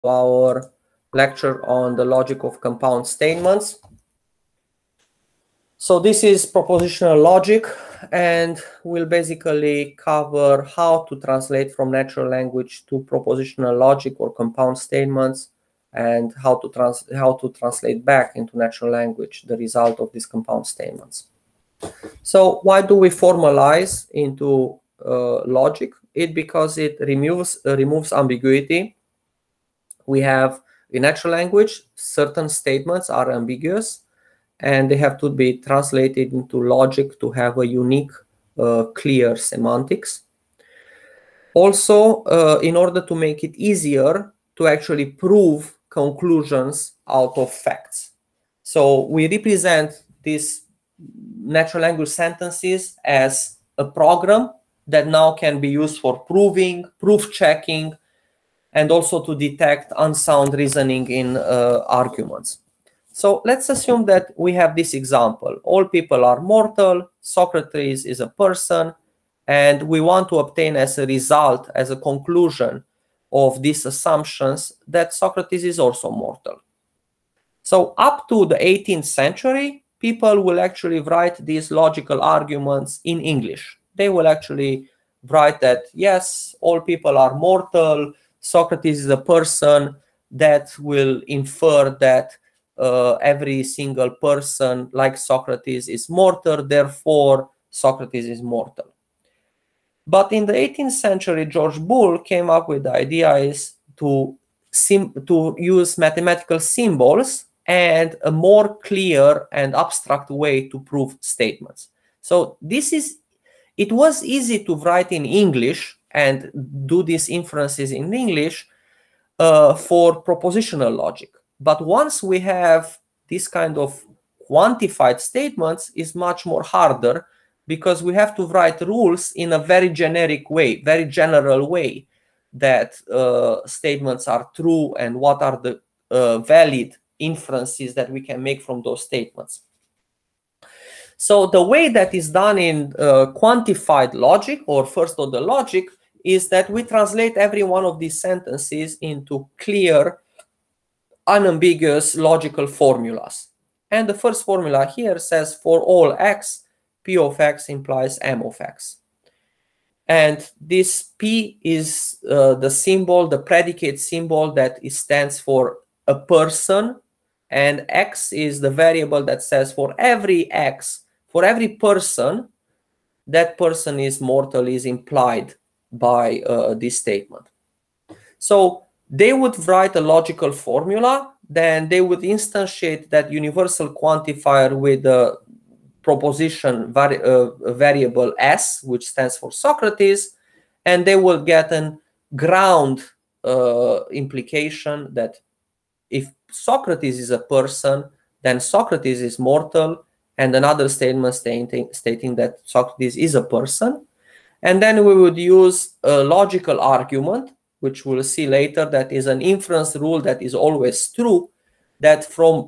our lecture on the logic of compound statements. So this is propositional logic, and we'll basically cover how to translate from natural language to propositional logic or compound statements, and how to translate back into natural language the result of these compound statements. So why do we formalize into logic? Because it removes ambiguity. We have in natural language certain statements are ambiguous, and they have to be translated into logic to have a unique, clear semantics. Also, in order to make it easier to actually prove conclusions out of facts. So we represent these natural language sentences as a program that now can be used for proving, proof checking, and also to detect unsound reasoning in arguments. So let's assume that we have this example. All people are mortal, Socrates is a person, and we want to obtain as a result, as a conclusion of these assumptions, that Socrates is also mortal. So up to the 18th century, people will actually write these logical arguments in English. They will actually write that, yes, all people are mortal, Socrates is a person. That will infer that every single person like Socrates is mortal, therefore Socrates is mortal. But in the 18th century, George Boole came up with the idea is to use mathematical symbols and a more clear and abstract way to prove statements. So it was easy to write in English and do these inferences in English for propositional logic. But once we have this kind of quantified statements, it's much more harder, because we have to write rules in a very generic way, very general way, that statements are true and what are the valid inferences that we can make from those statements. So the way that is done in quantified logic or first order logic is that we translate every one of these sentences into clear, unambiguous logical formulas. And the first formula here says for all x, P of x implies M of x. And this P is the symbol, the predicate symbol that stands for a person, and x is the variable that says for every x, for every person, that person is mortal is implied by this statement. So they would write a logical formula, then they would instantiate that universal quantifier with a proposition variable S, which stands for Socrates, and they will get a ground implication that if Socrates is a person, then Socrates is mortal, and another statement stating that Socrates is a person. And then we would use a logical argument, which we'll see later, that is an inference rule that is always true, that from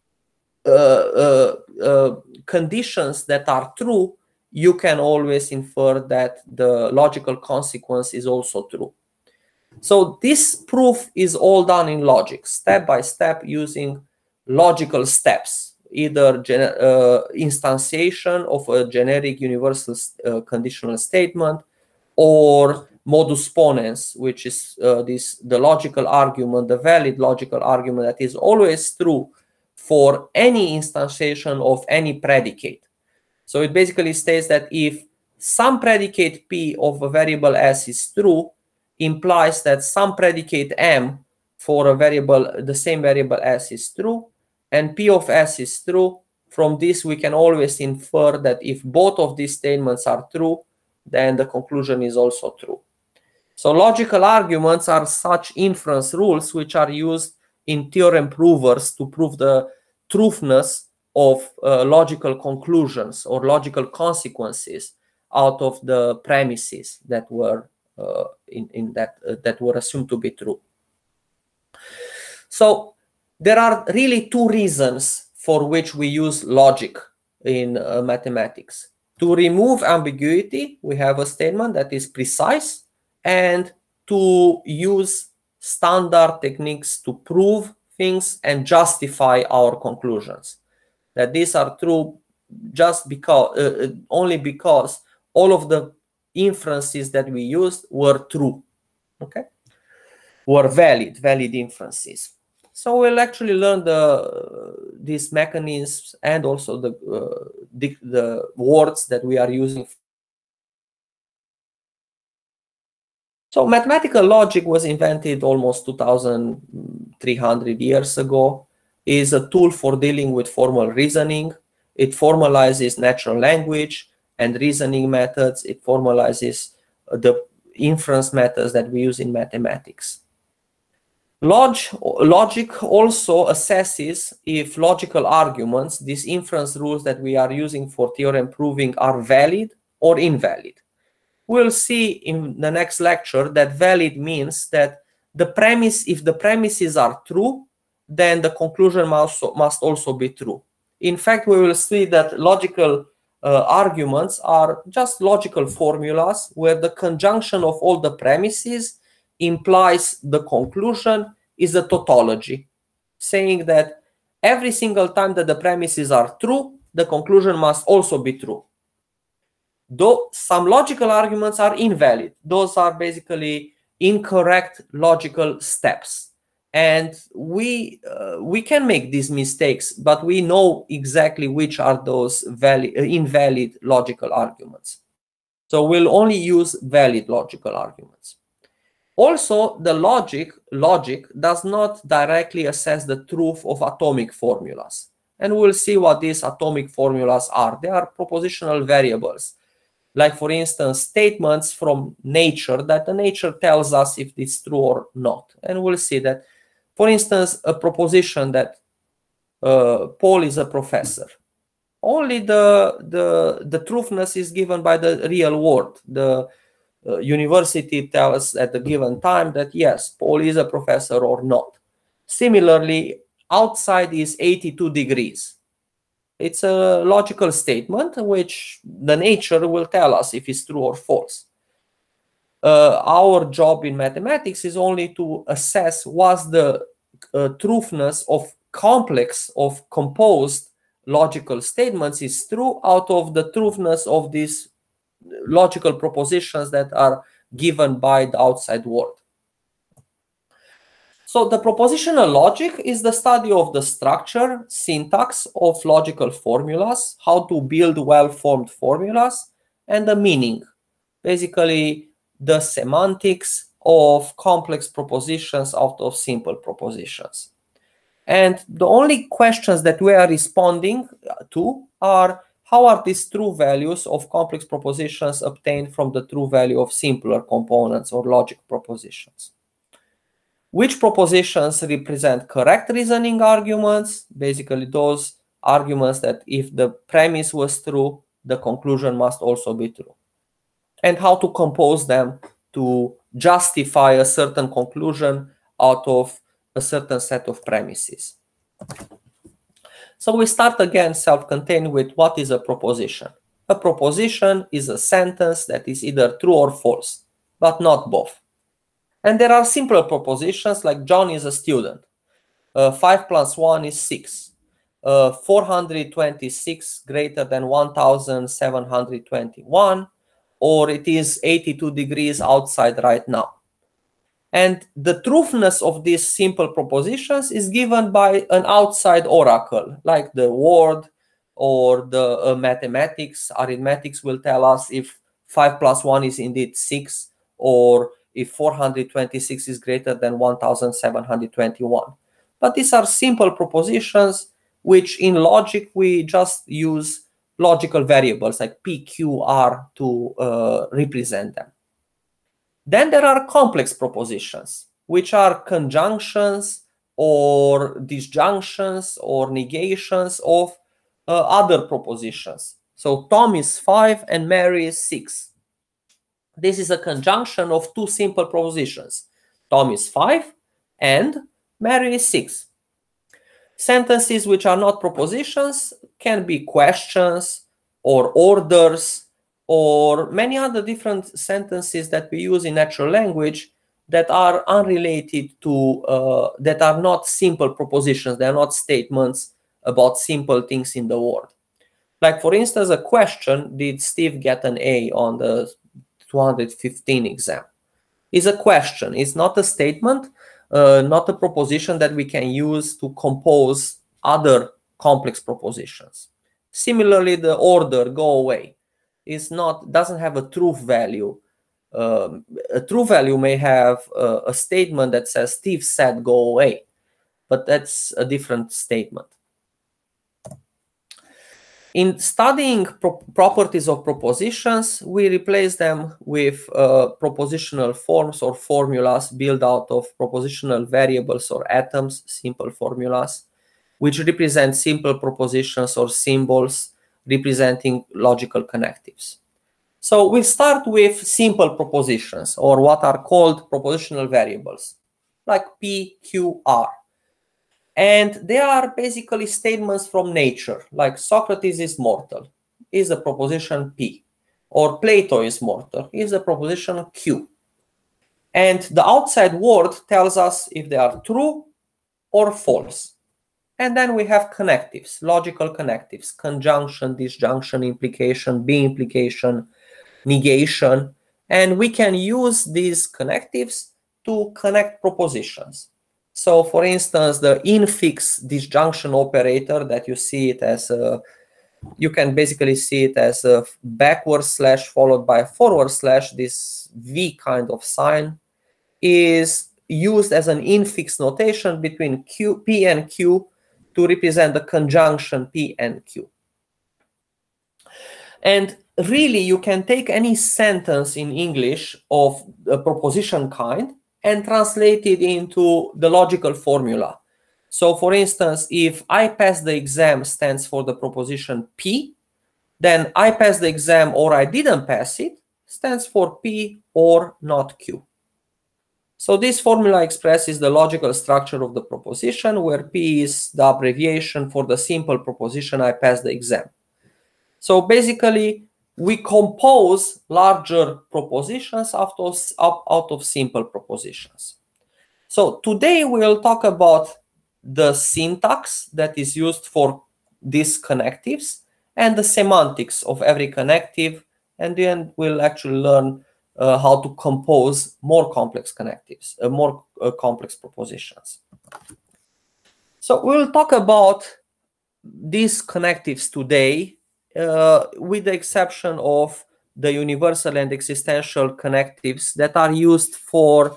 conditions that are true, you can always infer that the logical consequence is also true. So this proof is all done in logic, step by step, using logical steps, either instantiation of a generic universal conditional statement, or modus ponens, which is the logical argument, the valid logical argument that is always true for any instantiation of any predicate. So it basically states that if some predicate P of a variable S is true, implies that some predicate M for a variable, the same variable S, is true, and P of S is true. From this, we can always infer that if both of these statements are true, then the conclusion is also true. So logical arguments are such inference rules which are used in theorem provers to prove the truthness of logical conclusions or logical consequences out of the premises that were that were assumed to be true. So there are really two reasons for which we use logic in mathematics. To remove ambiguity, we have a statement that is precise, and to use standard techniques to prove things and justify our conclusions. That these are true just because, only because all of the inferences that we used were true, okay, were valid inferences. So we'll actually learn these mechanisms and also the words that we are using. So mathematical logic was invented almost 2,300 years ago. It is a tool for dealing with formal reasoning. It formalizes natural language and reasoning methods. It formalizes the inference methods that we use in mathematics. Logic also assesses if logical arguments, these inference rules that we are using for theorem proving, are valid or invalid. We'll see in the next lecture that valid means that if the premises are true, then the conclusion must also be true. In fact, we will see that logical arguments are just logical formulas where the conjunction of all the premises implies the conclusion is a tautology, saying that every single time that the premises are true, the conclusion must also be true. Though some logical arguments are invalid, those are basically incorrect logical steps. And we can make these mistakes, but we know exactly which are those invalid logical arguments. So we'll only use valid logical arguments. Also, the logic does not directly assess the truth of atomic formulas. And we'll see what these atomic formulas are. They are propositional variables. Like, for instance, statements from nature that the nature tells us if it's true or not. And we'll see that, for instance, a proposition that Paul is a professor. Only the truthness is given by the real world. The university tells at the given time that yes, Paul is a professor or not. Similarly, outside is 82 degrees. It's a logical statement which the nature will tell us if it's true or false. Our job in mathematics is only to assess what's the truthness of composed logical statements is true out of the truthness of these logical propositions that are given by the outside world. So the propositional logic is the study of the structure, syntax of logical formulas, how to build well-formed formulas, and the meaning, basically the semantics of complex propositions out of simple propositions. And the only questions that we are responding to are, how are these true values of complex propositions obtained from the true value of simpler components or logic propositions? Which propositions represent correct reasoning arguments? Basically, those arguments that if the premise was true, the conclusion must also be true. And how to compose them to justify a certain conclusion out of a certain set of premises. So we start again self-contained with what is a proposition. A proposition is a sentence that is either true or false, but not both. And there are simpler propositions like John is a student. 5 plus 1 is 6. 426 greater than 1721, or it is 82 degrees outside right now. And the truthness of these simple propositions is given by an outside oracle, like the word or the mathematics. Arithmetics will tell us if 5 plus 1 is indeed 6, or if 426 is greater than 1721. But these are simple propositions which in logic we just use logical variables like P, Q, R to represent them. Then there are complex propositions, which are conjunctions or disjunctions or negations of other propositions. So Tom is 5 and Mary is 6. This is a conjunction of two simple propositions. Tom is 5 and Mary is 6. Sentences which are not propositions can be questions or orders or many other different sentences that we use in natural language, that are unrelated to, that are not simple propositions. They are not statements about simple things in the world. Like, for instance, a question, did Steve get an A on the 215 exam? Is a question. It's not a statement, not a proposition that we can use to compose other complex propositions. Similarly, the order go away doesn't have a truth value. A true value may have a statement that says Steve said go away, but that's a different statement. In studying properties of propositions, we replace them with propositional forms or formulas built out of propositional variables or atoms, simple formulas, which represent simple propositions or symbols representing logical connectives. So we start with simple propositions, or what are called propositional variables, like P, Q, R. And they are basically statements from nature, like Socrates is mortal, is a proposition P, or Plato is mortal, is a proposition Q. And the outside world tells us if they are true or false. And then we have connectives, logical connectives, conjunction, disjunction, implication, be implication, negation. And we can use these connectives to connect propositions. So, for instance, the infix disjunction operator that you see it as you can basically see it as a backward slash followed by a forward slash. This V kind of sign is used as an infix notation between P and Q to represent the conjunction P and Q. And really, you can take any sentence in English of a proposition kind and translate it into the logical formula. So, for instance, if I pass the exam stands for the proposition P, then I pass the exam or I didn't pass it stands for P or not Q. So this formula expresses the logical structure of the proposition, where P is the abbreviation for the simple proposition I passed the exam. So basically, we compose larger propositions out of simple propositions. So today we'll talk about the syntax that is used for these connectives and the semantics of every connective, and then we'll actually learn how to compose more complex connectives, more complex propositions. So we'll talk about these connectives today, with the exception of the universal and existential connectives that are used for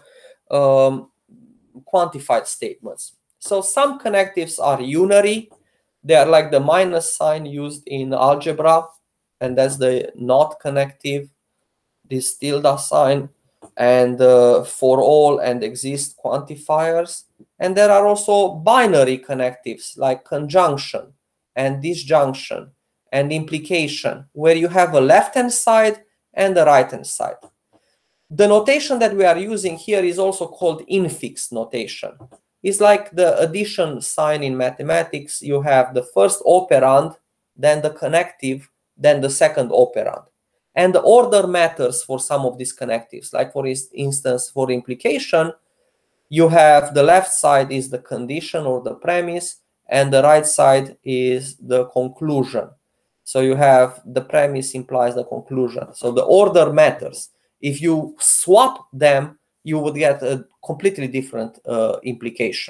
quantified statements. So some connectives are unary. They are like the minus sign used in algebra, and that's the not connective, this tilde sign, and for all and exist quantifiers. And there are also binary connectives like conjunction and disjunction and implication, where you have a left-hand side and a right-hand side. The notation that we are using here is also called infix notation. It's like the addition sign in mathematics. You have the first operand, then the connective, then the second operand. And the order matters for some of these connectives. Like, for instance, for implication, you have the left side is the condition or the premise, and the right side is the conclusion. So you have the premise implies the conclusion. So the order matters. If you swap them, you would get a completely different implication.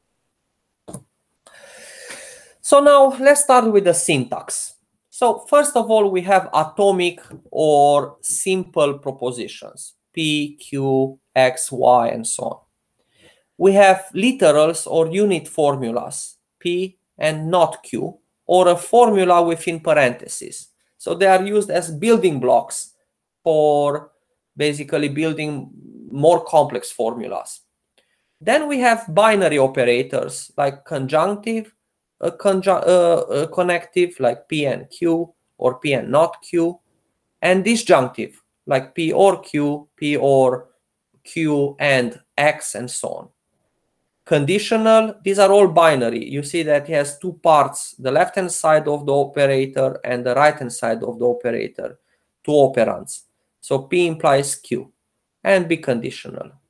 So now let's start with the syntax. So first of all, we have atomic or simple propositions, P, Q, X, Y, and so on. We have literals or unit formulas, P and not Q, or a formula within parentheses. So they are used as building blocks for basically building more complex formulas. Then we have binary operators like conjunctive, connective like P and Q or P and not Q, and disjunctive like P or Q, P or Q and X, and so on. Conditional, these are all binary. You see that it has two parts, the left-hand side of the operator and the right-hand side of the operator, two operands. So P implies Q, and be conditional, P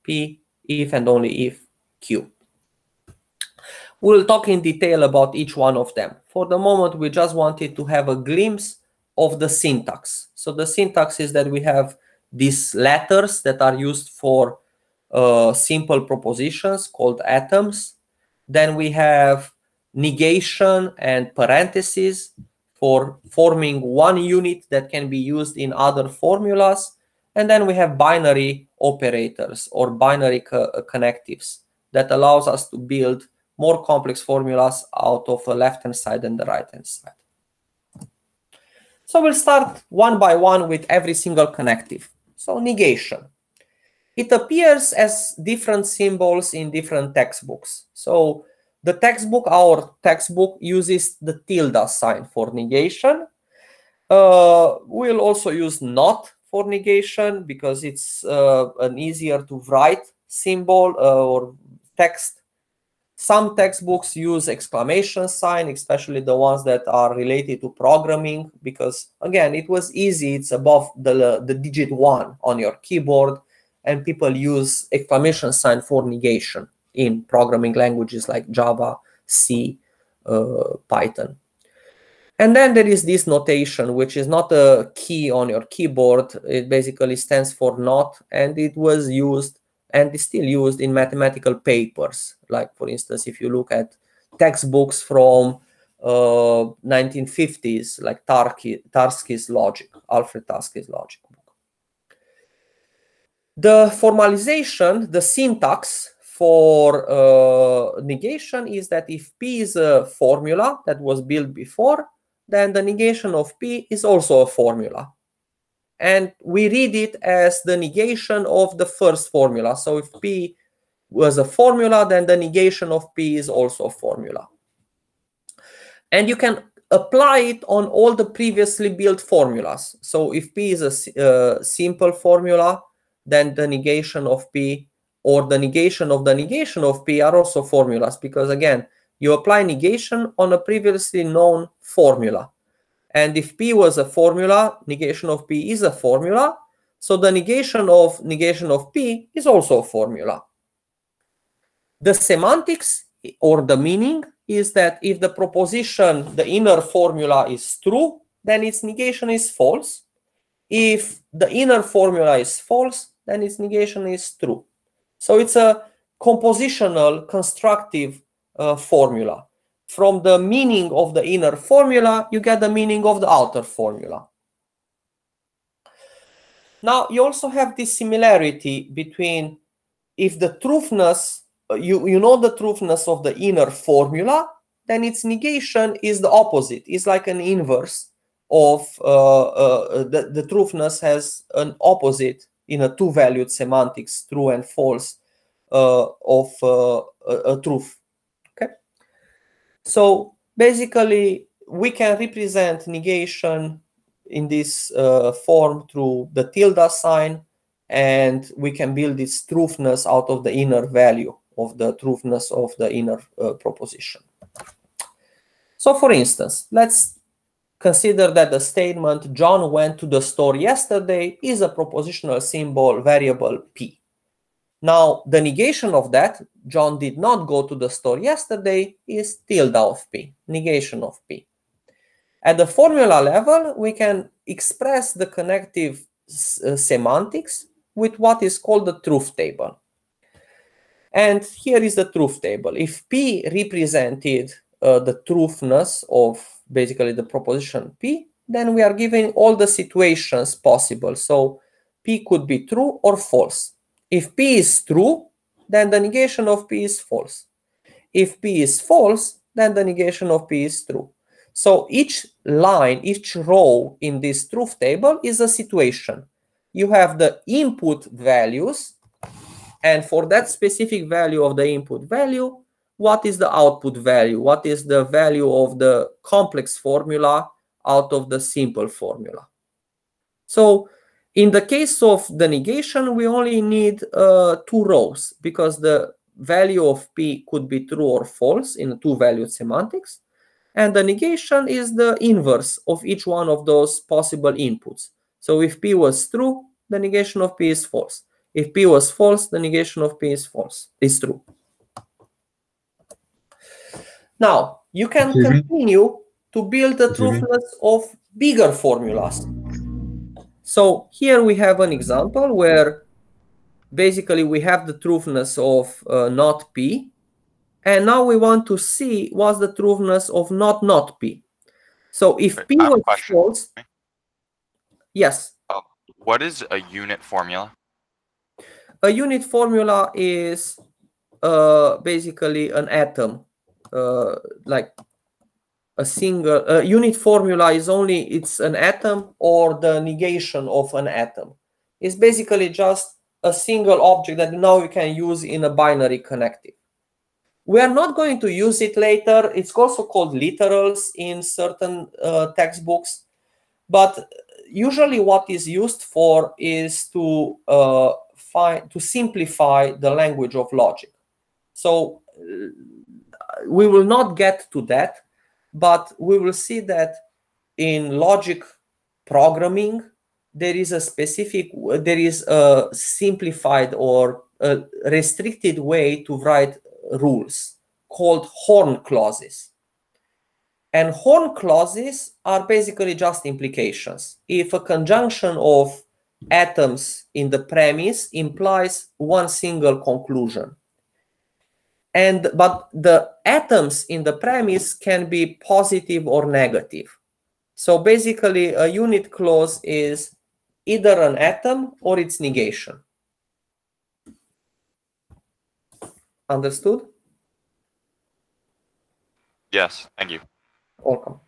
P if and only if Q. We'll talk in detail about each one of them. For the moment, we just wanted to have a glimpse of the syntax. So the syntax is that we have these letters that are used for simple propositions called atoms. Then we have negation and parentheses for forming one unit that can be used in other formulas. And then we have binary operators or binary connectives that allows us to build more complex formulas out of the left-hand side and the right-hand side. So we'll start one by one with every single connective. So negation. It appears as different symbols in different textbooks. So the textbook, our textbook, uses the tilde sign for negation. We'll also use not for negation because it's an easier to write symbol or text. Some textbooks use exclamation sign, especially the ones that are related to programming, because again, it was easy. It's above the digit 1 on your keyboard, and people use exclamation sign for negation in programming languages like Java, C, Python. And then there is this notation, which is not a key on your keyboard. It basically stands for not, and it was used and is still used in mathematical papers. Like, for instance, if you look at textbooks from 1950s, like Tarski's logic, Alfred Tarski's logic book. The formalization, the syntax for negation is that if P is a formula that was built before, then the negation of P is also a formula. And we read it as the negation of the first formula. So if P was a formula, then the negation of P is also a formula. And you can apply it on all the previously built formulas. So if P is a simple formula, then the negation of P or the negation of P are also formulas, because again, you apply negation on a previously known formula. And if P was a formula, negation of P is a formula. So the negation of P is also a formula. The semantics or the meaning is that if the proposition, the inner formula is true, then its negation is false. If the inner formula is false, then its negation is true. So it's a compositional constructive formula. From the meaning of the inner formula, you get the meaning of the outer formula. Now, you also have this similarity between if the truthness, you know the truthness of the inner formula, then its negation is the opposite. It's like an inverse of the truthness has an opposite in a two-valued semantics, true and false, of a truth. So basically, we can represent negation in this form through the tilde sign, and we can build this truthness out of the inner value of the truthness of the inner proposition. So for instance, let's consider that the statement John went to the store yesterday is a propositional symbol variable P. Now, the negation of that, John did not go to the store yesterday, is tilde of P, negation of P. At the formula level, we can express the connective semantics with what is called the truth table. And here is the truth table. If P represented the truthness of basically the proposition P, then we are given all the situations possible. So P could be true or false. If P is true, then the negation of P is false. If P is false, then the negation of P is true. So each line, each row in this truth table is a situation. You have the input values, and for that specific value of the input value, what is the output value? What is the value of the complex formula out of the simple formula? So in the case of the negation, we only need 2 rows, because the value of P could be true or false in a two-valued semantics. And the negation is the inverse of each one of those possible inputs. So if P was true, the negation of P is false. If P was false, the negation of P is false, is true. Now, you can continue to build the truthness of bigger formulas. So here we have an example where basically we have the truthness of not P, and now we want to see what's the truthness of not P. So if P was false, yes. What is a unit formula? A unit formula is basically an atom, like a single unit formula is only it's an atom or the negation of an atom. It's basically just a single object that now we can use in a binary connective. We are not going to use it later. It's also called literals in certain textbooks, but usually what is used for is to simplify the language of logic. So we will not get to that, but we will see that in logic programming, there is a simplified or a restricted way to write rules called Horn clauses. And Horn clauses are basically just implications. If a conjunction of atoms in the premise implies one single conclusion, but the atoms in the premise can be positive or negative. So basically, a unit clause is either an atom or its negation. Understood? Yes, thank you. Welcome.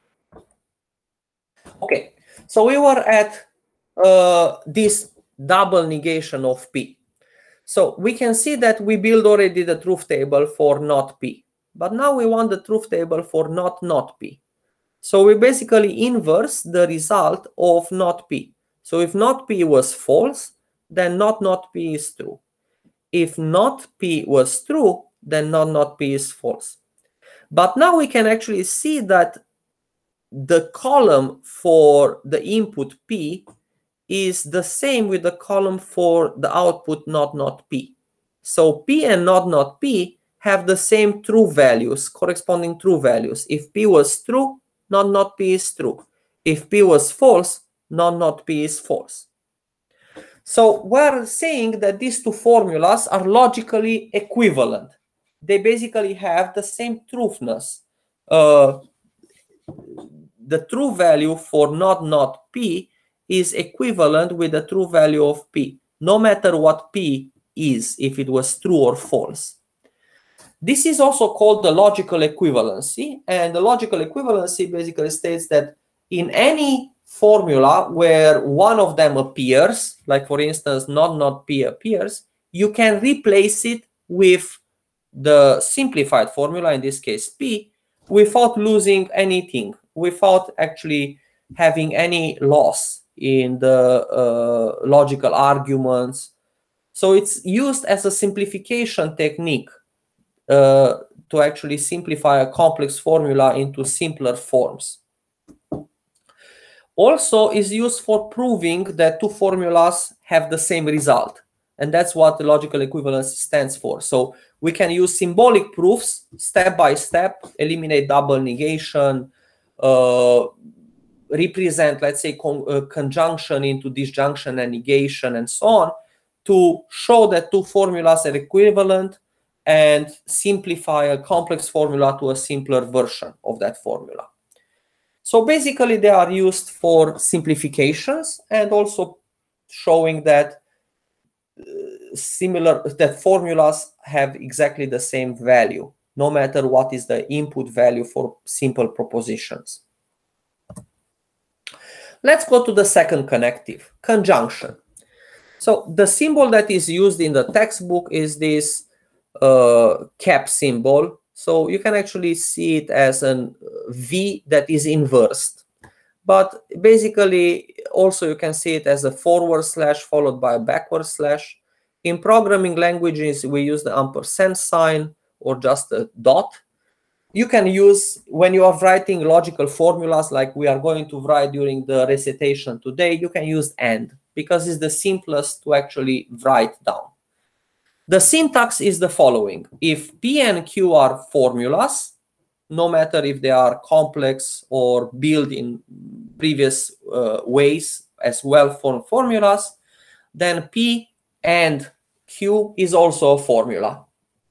Okay, so we were at this double negation of P. So we can see that we build already the truth table for not P, but now we want the truth table for not P. So we basically inverse the result of not P. So if not P was false, then not P is true. If not P was true, then not P is false. But now we can actually see that the column for the input P is the same with the column for the output not P. So P and not P have the same true values, corresponding true values. If P was true, not P is true. If P was false, not P is false. So we're saying that these two formulas are logically equivalent. They basically have the same truthness. The true value for not P is equivalent with the true value of P, no matter what P is, if it was true or false. This is also called the logical equivalency, and the logical equivalency basically states that in any formula where one of them appears, like for instance not P appears, you can replace it with the simplified formula, in this case P, without losing anything, without actually having any loss in the logical arguments. So it's used as a simplification technique to actually simplify a complex formula into simpler forms. Also is used for proving that two formulas have the same result. And that's what the logical equivalency stands for. So we can use symbolic proofs step by step, eliminate double negation, represent, let's say, conjunction into disjunction and negation and so on, to show that two formulas are equivalent and simplify a complex formula to a simpler version of that formula. So basically they are used for simplifications and also showing that formulas have exactly the same value, no matter what is the input value for simple propositions. Let's go to the second connective, conjunction. So the symbol that is used in the textbook is this cap symbol. So you can actually see it as an V that is inversed. But basically, also you can see it as a forward slash followed by a backward slash. In programming languages, we use the ampersand sign or just a dot. You can use, when you are writing logical formulas like we are going to write during the recitation today, you can use AND. because it's the simplest to actually write down. The syntax is the following. If P and Q are formulas, no matter if they are complex or built in previous ways as well-formed formulas, then P and Q is also a formula.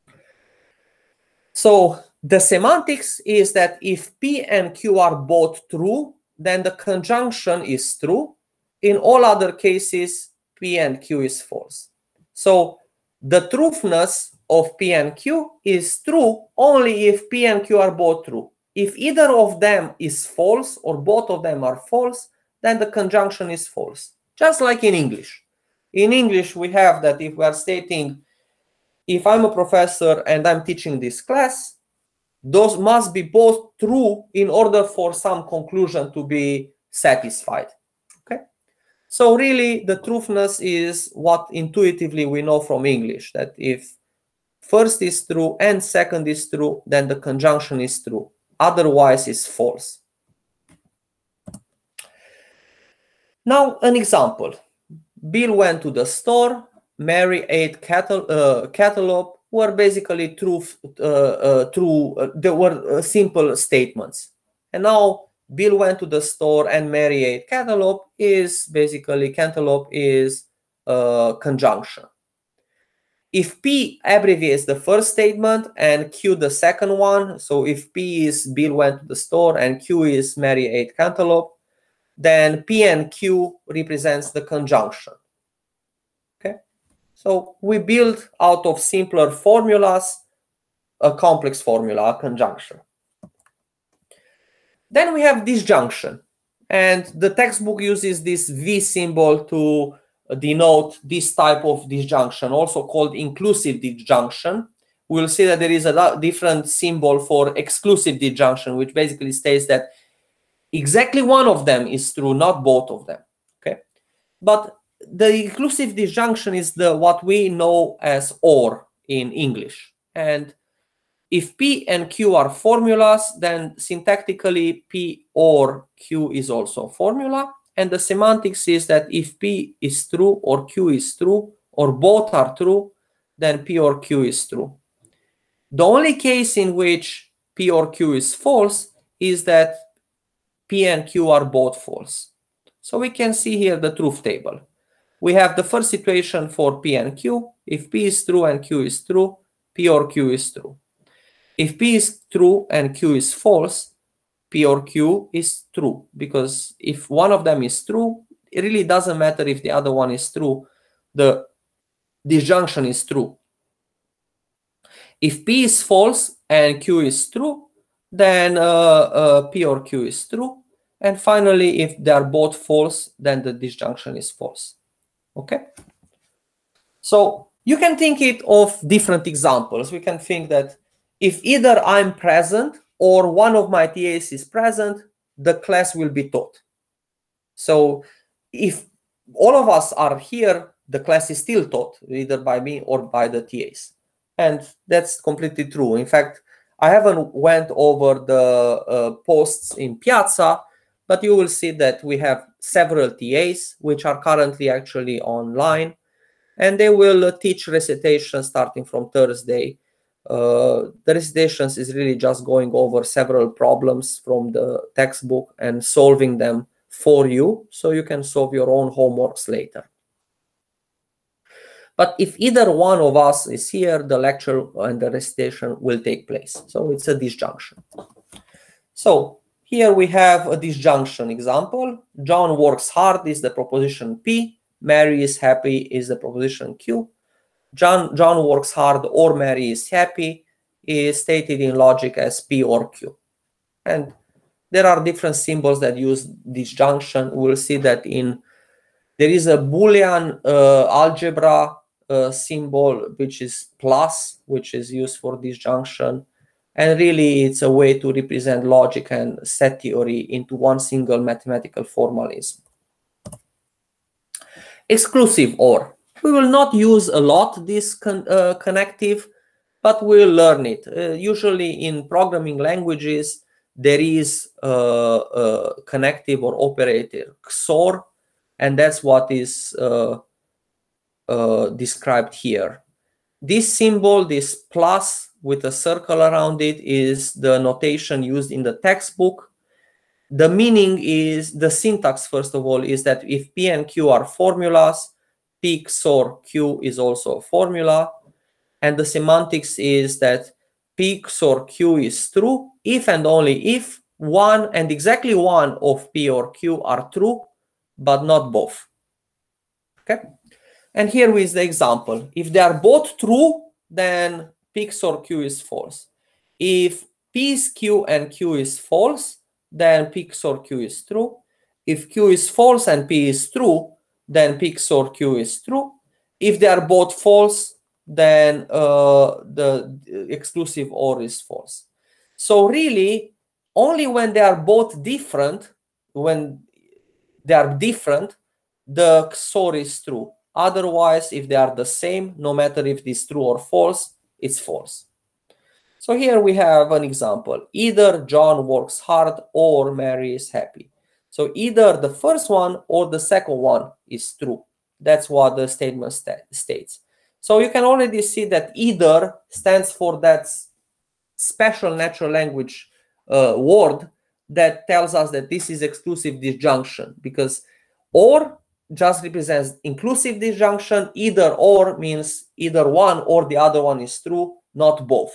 So the semantics is that if P and Q are both true, then the conjunction is true. In all other cases, P and Q is false. So the truthness of P and Q is true only if P and Q are both true. If either of them is false or both of them are false, then the conjunction is false. Just like in English. In English, we have that if we are stating, if I'm a professor and I'm teaching this class, those must be both true in order for some conclusion to be satisfied. Okay? So really, the truthness is what intuitively we know from English, that if first is true and second is true, then the conjunction is true. Otherwise, it's false. Now, an example. Bill went to the store, Mary ate cantaloupe, were basically they were simple statements. And now Bill went to the store and Mary ate cantaloupe is basically cantaloupe is a conjunction. If P abbreviates the first statement and Q the second one, so if P is Bill went to the store and Q is Mary ate cantaloupe, then P and Q represents the conjunction. Okay, so we build out of simpler formulas a complex formula, a conjunction. Then we have disjunction, and the textbook uses this V symbol to denote this type of disjunction, also called inclusive disjunction. We'll see that there is a different symbol for exclusive disjunction, which basically states that exactly one of them is true, not both of them. Okay, but the inclusive disjunction is what we know as OR in English. And if P and Q are formulas, then syntactically P or Q is also a formula. And the semantics is that if P is true or Q is true, or both are true, then P or Q is true. The only case in which P or Q is false is that P and Q are both false. So we can see here the truth table. We have the first situation for P and Q. If P is true and Q is true, P or Q is true. If P is true and Q is false, P or Q is true, because if one of them is true, it really doesn't matter if the other one is true. The disjunction is true. If P is false and Q is true, then P or Q is true. And finally, if they are both false, then the disjunction is false. Okay? So you can think it of different examples. We can think that if either I'm present or one of my TAs is present, the class will be taught. So if all of us are here, the class is still taught, either by me or by the TAs. And that's completely true. In fact, I haven't went over the posts in Piazza, but you will see that we have several TAs which are currently actually online, and they will teach recitation starting from Thursday. The recitations is really just going over several problems from the textbook and solving them for you, so you can solve your own homeworks later. But if either one of us is here, the lecture and the recitation will take place. So it's a disjunction. So here we have a disjunction example. John works hard is the proposition P. Mary is happy is the proposition Q. John works hard or Mary is happy is stated in logic as P or Q. And there are different symbols that use disjunction. We'll see that there is a Boolean algebra symbol, which is plus, which is used for disjunction. And really, it's a way to represent logic and set theory into one single mathematical formalism. Exclusive OR. We will not use a lot this connective, but we'll learn it. Usually in programming languages, there is a connective or operator XOR, And that's what is described here. This symbol, this plus with a circle around it, is the notation used in the textbook. The meaning is, the syntax, first of all, is that if P and Q are formulas, P XOR Q is also a formula. And the semantics is that P XOR Q is true if and only if one and exactly one of P or Q are true, but not both. Okay? And here is the example. If they are both true, then P XOR Q is false. If P is Q and Q is false, then P XOR Q is true. If Q is false and P is true, then P XOR Q is true. If they are both false, then the exclusive OR is false. So really, only when they are both different, the XOR is true. Otherwise, if they are the same, no matter if it is true or false, it's false. So here we have an example. Either John works hard or Mary is happy. So either the first one or the second one is true. That's what the statement states. So you can already see that either stands for that special natural language word that tells us that this is exclusive disjunction, because or just represents inclusive disjunction. Either or means either one or the other one is true, not both.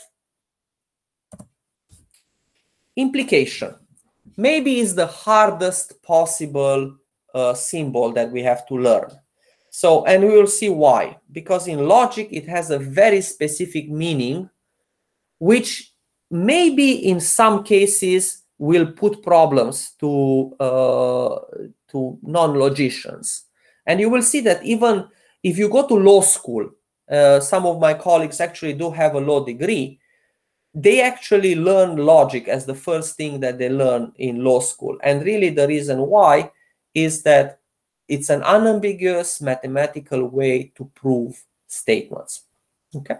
Implication maybe is the hardest possible symbol that we have to learn. So, and we will see why. Because in logic, it has a very specific meaning, which maybe in some cases will put problems to non-logicians. And you will see that even if you go to law school, some of my colleagues actually do have a law degree, they actually learn logic as the first thing that they learn in law school. And really the reason why is that it's an unambiguous mathematical way to prove statements. Okay.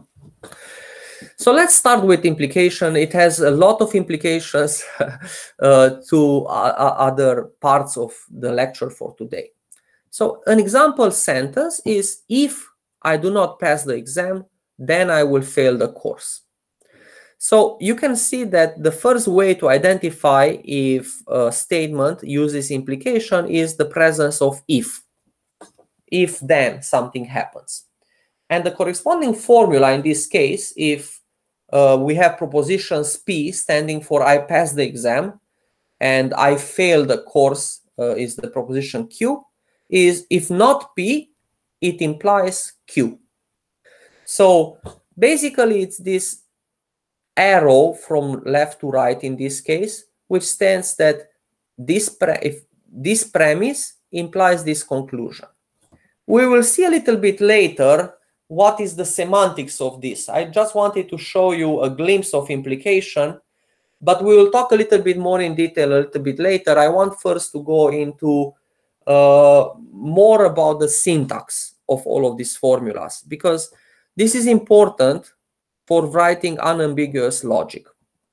So let's start with implication. It has a lot of implications to other parts of the lecture for today. So an example sentence is, if I do not pass the exam, then I will fail the course. So you can see that the first way to identify if a statement uses implication is the presence of if. If then something happens. And the corresponding formula in this case, if we have propositions P standing for I pass the exam and I fail the course is the proposition Q, is if not P, it implies Q. So basically it's this arrow from left to right in this case, which stands that if this premise implies this conclusion. We will see a little bit later what is the semantics of this. I just wanted to show you a glimpse of implication, but we will talk a little bit more in detail a little bit later. I want first to go into more about the syntax of all of these formulas, because this is important for writing unambiguous logic.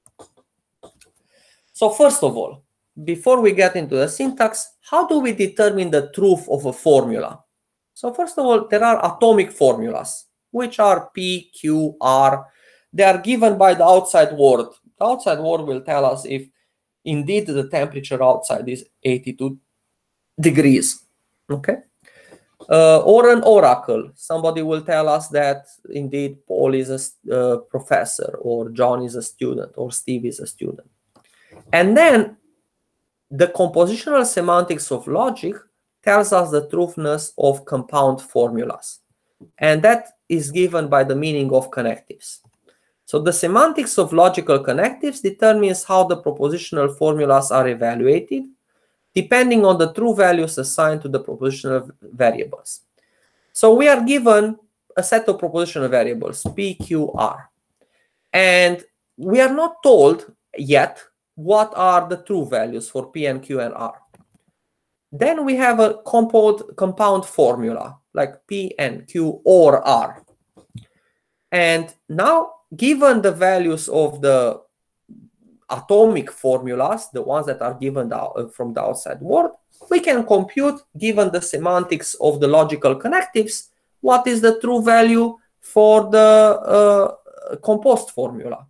So first of all, before we get into the syntax, how do we determine the truth of a formula? So first of all, there are atomic formulas, which are P, Q, R. They are given by the outside world. The outside world will tell us if indeed the temperature outside is 82 degrees. Okay. Or an oracle. Somebody will tell us that indeed Paul is a professor, or John is a student, or Steve is a student. And then the compositional semantics of logic tells us the truthness of compound formulas. And that is given by the meaning of connectives. So the semantics of logical connectives determines how the propositional formulas are evaluated, depending on the true values assigned to the propositional variables. So we are given a set of propositional variables, P, Q, R. And we are not told yet what are the true values for P and Q and R. Then we have a compound formula, like P and Q or R. And now, given the values of the atomic formulas, the ones that are given from the outside world, we can compute, given the semantics of the logical connectives, what is the true value for the composed formula.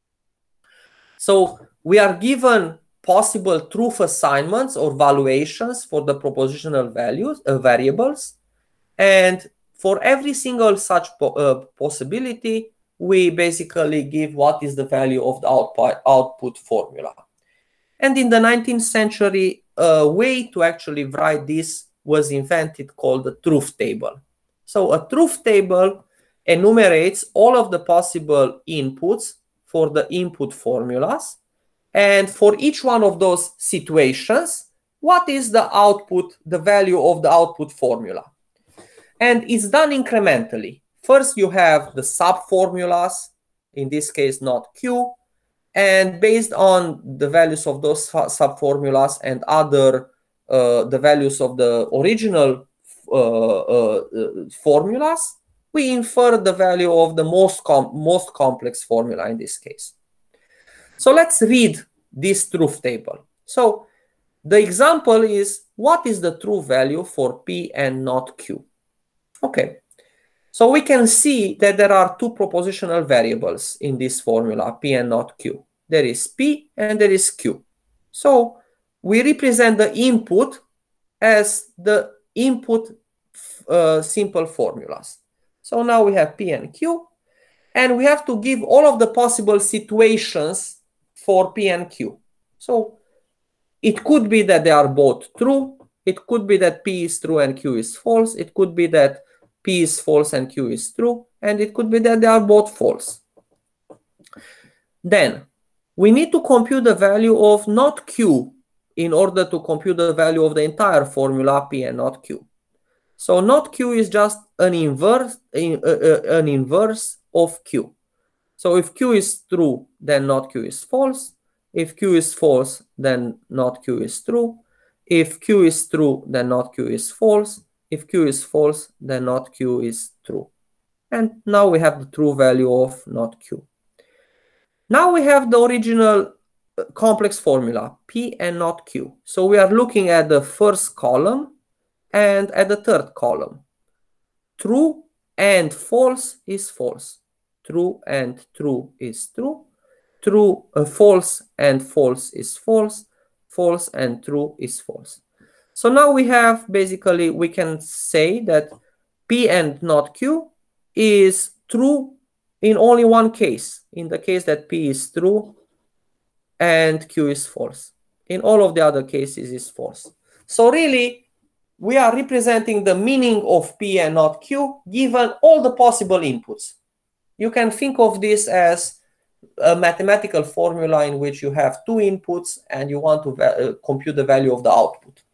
So we are given possible truth assignments or valuations for the propositional variables, and for every single such possibility, we basically give what is the value of the output formula. And in the 19th century, a way to actually write this was invented called the truth table. So a truth table enumerates all of the possible inputs for the input formulas, and for each one of those situations, what is the output, the value of the output formula. And it's done incrementally. First, you have the sub-formulas, in this case, not Q, and based on the values of those sub-formulas and other, the values of the original formulas, we infer the value of the most complex formula in this case. So let's read this truth table. So the example is, what is the true value for P and not Q? Okay, so we can see that there are two propositional variables in this formula, P and not Q. There is P and there is Q. So we represent the input as the input simple formulas. So now we have P and Q, and we have to give all of the possible situations for P and Q. So it could be that they are both true. It could be that P is true and Q is false. It could be that P is false and Q is true. And it could be that they are both false. Then we need to compute the value of not Q in order to compute the value of the entire formula P and not Q. So not Q is just an inverse of Q. So if Q is true, then not Q is false. If Q is false, then not Q is true. If Q is true, then not Q is false. If Q is false, then not Q is true. And now we have the true value of not Q. Now we have the original complex formula, P and not Q. So we are looking at the first column and at the third column. True and false is false. True and true is true. True, false and false is false. False and true is false. So now we have, basically, we can say that P and not Q is true in only one case, in the case that P is true and Q is false. In all of the other cases is false. So really, we are representing the meaning of P and not Q given all the possible inputs. You can think of this as a mathematical formula in which you have two inputs and you want to compute the value of the output.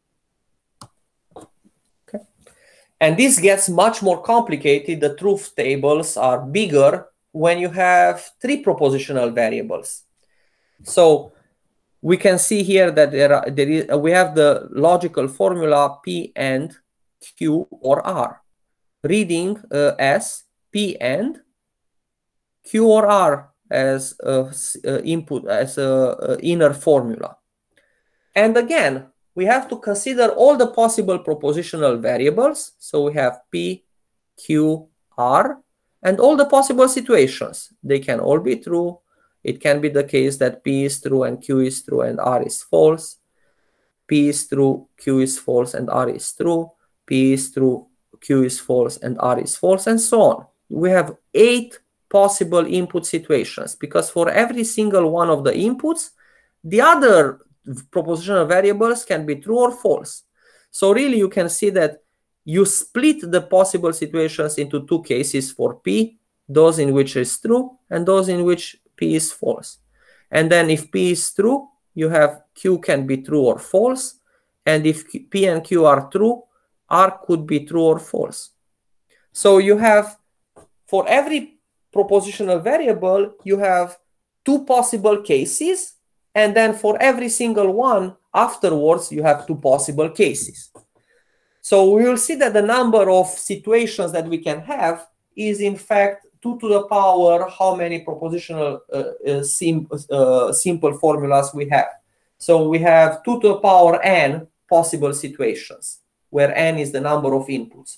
Okay. And this gets much more complicated. The truth tables are bigger when you have three propositional variables. So we can see here that we have the logical formula P and Q or R, reading as P and Q or R as input, as a inner formula. And again, we have to consider all the possible propositional variables. So we have P, Q, R, and all the possible situations. They can all be true. It can be the case that P is true and Q is true and R is false. P is true, Q is false, and R is true. P is true, Q is false, and R is false, and so on. We have 8 possible input situations, because for every single one of the inputs, the other propositional variables can be true or false. So really, you can see that you split the possible situations into 2 cases for P, those in which is true and those in which P is false. And then if P is true, you have Q can be true or false. And if P and Q are true, R could be true or false. So you have, for every propositional variable, you have 2 possible cases. And then for every single one afterwards, you have 2 possible cases. So we will see that the number of situations that we can have is in fact 2 to the power how many propositional simple formulas we have. So we have 2 to the power n possible situations, where n is the number of inputs.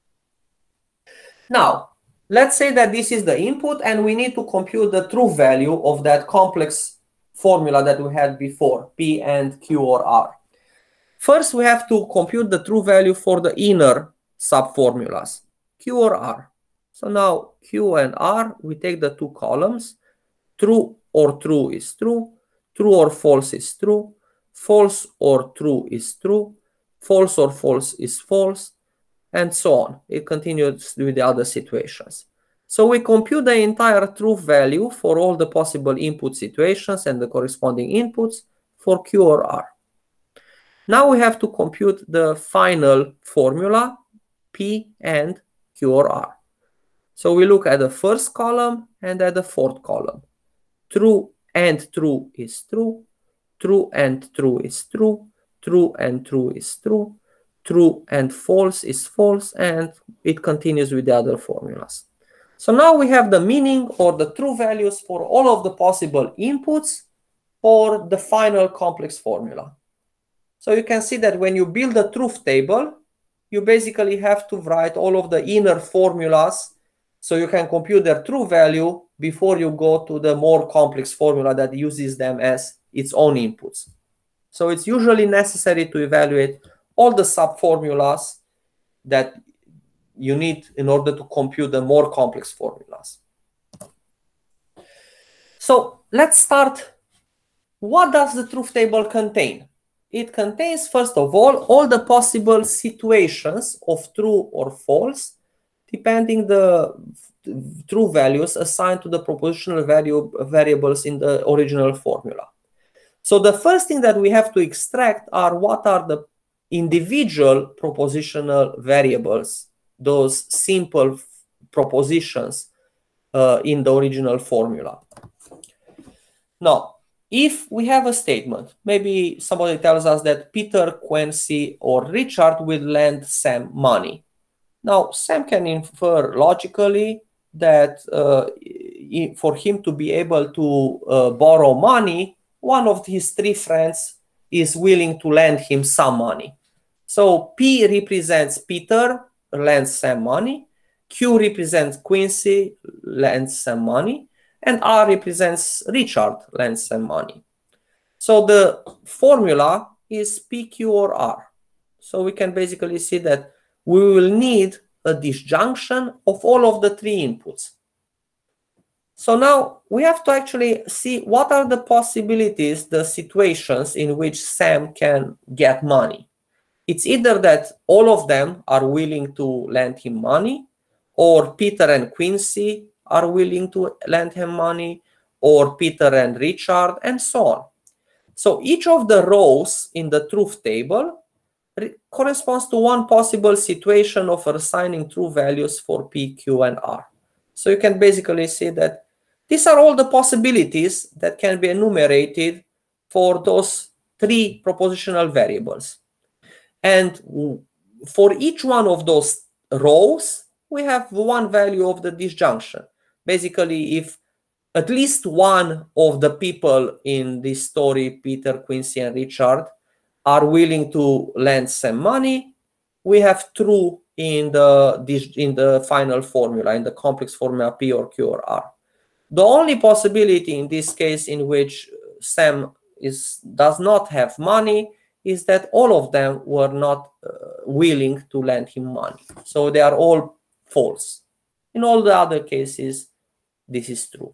Now, let's say that this is the input and we need to compute the true value of that complex formula that we had before, P and Q or R. First, we have to compute the true value for the inner subformulas, Q or R. So now Q and R, we take the two columns. True or true is true, true or false is true, false or true is true, false or false is false, and so on. It continues with the other situations. So we compute the entire true value for all the possible input situations and the corresponding inputs for Q or R. Now we have to compute the final formula, P and Q or R. So we look at the first column and at the fourth column. True and true is true, true and true is true, true and true is true, true and false is false, and it continues with the other formulas. So now we have the meaning or the true values for all of the possible inputs for the final complex formula. So you can see that when you build a truth table, you basically have to write all of the inner formulas so you can compute their true value before you go to the more complex formula that uses them as its own inputs. So it's usually necessary to evaluate all the subformulas that you need in order to compute the more complex formulas. So let's start. What does the truth table contain? It contains, first of all the possible situations of true or false, depending the true values assigned to the propositional variables in the original formula. So the first thing that we have to extract are what are the individual propositional variables, those simple propositions in the original formula. Now, if we have a statement, maybe somebody tells us that Peter, Quincy, or Richard will lend Sam money. Now, Sam can infer logically that for him to be able to borrow money, one of his three friends is willing to lend him some money. So P represents Peter, lends Sam money. Q represents Quincy, lends Sam money. And R represents Richard, lends Sam money. So the formula is P, Q, or R. So we can basically see that we will need a disjunction of all of the three inputs. So now we have to actually see what are the possibilities, the situations in which Sam can get money. It's either that all of them are willing to lend him money, or Peter and Quincy are willing to lend him money, or Peter and Richard, and so on. So each of the rows in the truth table corresponds to one possible situation of assigning true values for P, Q, and R. So you can basically see that these are all the possibilities that can be enumerated for those three propositional variables. And for each one of those rows, we have one value of the disjunction. Basically, if at least one of the people in this story, Peter, Quincy, and Richard, are willing to lend some money, we have true in the final formula, in the complex formula P or Q or R. The only possibility in this case in which Sam does not have money is that all of them were not willing to lend him money. So they are all false. In all the other cases, this is true.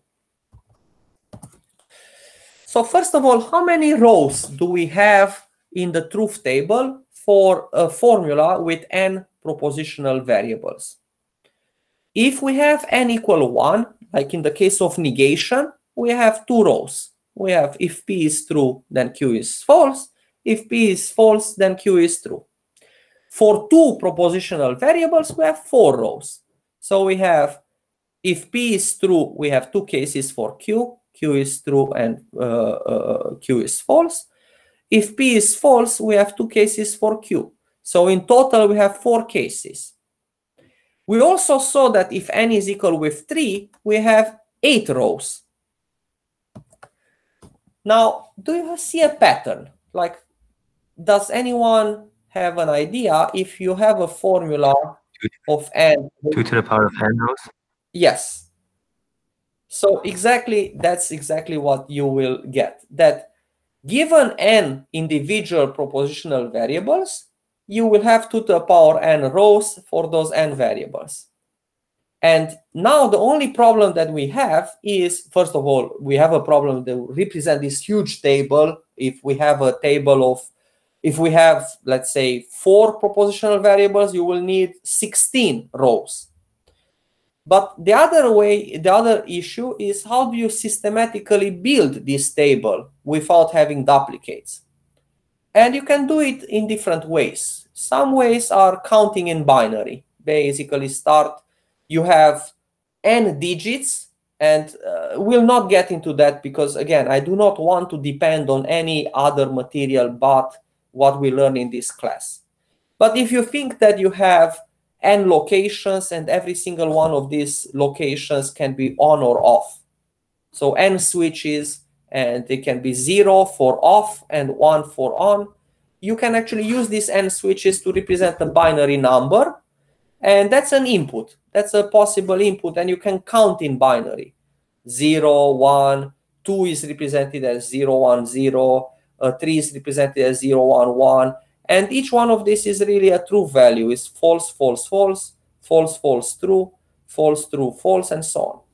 So first of all, how many rows do we have in the truth table for a formula with n propositional variables? If we have n equal 1, like in the case of negation, we have two rows. We have if P is true, then Q is false. If P is false, then Q is true. For two propositional variables, we have four rows. So we have if P is true, we have two cases for Q. Q is true and Q is false. If P is false, we have two cases for Q. So in total, we have four cases. We also saw that if n is equal with 3, we have 8 rows. Now, do you see a pattern? Like, does anyone have an idea if you have a formula of n? 2 to the power of n rows? Yes. So that's exactly what you will get. That given n individual propositional variables, you will have 2 to the power n rows for those n variables. And now the only problem that we have is, first of all, we have a problem that will represent this huge table. If we have a table of, if we have, let's say, 4 propositional variables, you will need 16 rows. But the other issue is, how do you systematically build this table without having duplicates? And you can do it in different ways. Some ways are counting in binary. Basically you have n digits, and we'll not get into that because, again, I do not want to depend on any other material but what we learn in this class. But if you think that you have n locations and every single one of these locations can be on or off, so n switches, and they can be 0 for off and 1 for on, you can actually use these n switches to represent a binary number, and that's an input. That's a possible input, and you can count in binary. 0, 1, 2 is represented as 0, 1, 0, 3 is represented as 0, 1, 1, and each one of these is really a true value. It's false, false, false, false, false, true, false, true, false, and so on.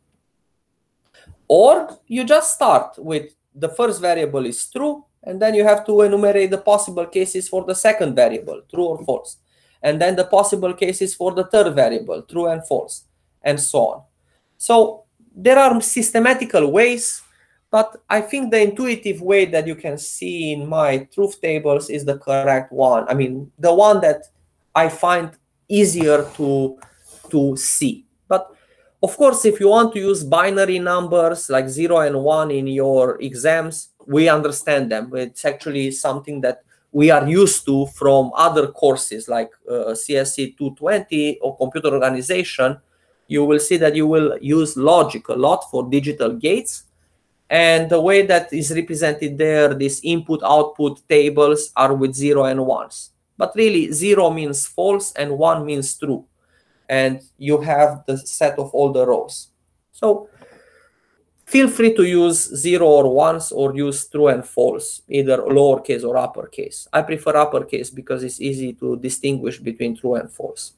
Or you just start with the first variable is true, and then you have to enumerate the possible cases for the second variable, true or false, and then the possible cases for the third variable, true and false, and so on. So there are systematical ways, but I think the intuitive way that you can see in my truth tables is the correct one. I mean, the one that I find easier to see. But of course, if you want to use binary numbers like 0 and 1 in your exams, we understand them. It's actually something that we are used to from other courses like CSC 220 or computer organization. You will see that you will use logic a lot for digital gates. And the way that is represented there, these input-output tables are with 0 and 1s. But really, 0 means false and 1 means true. And you have the set of all the rows. So feel free to use 0 or 1s, or use true and false, either lowercase or uppercase. I prefer uppercase because it's easy to distinguish between true and false.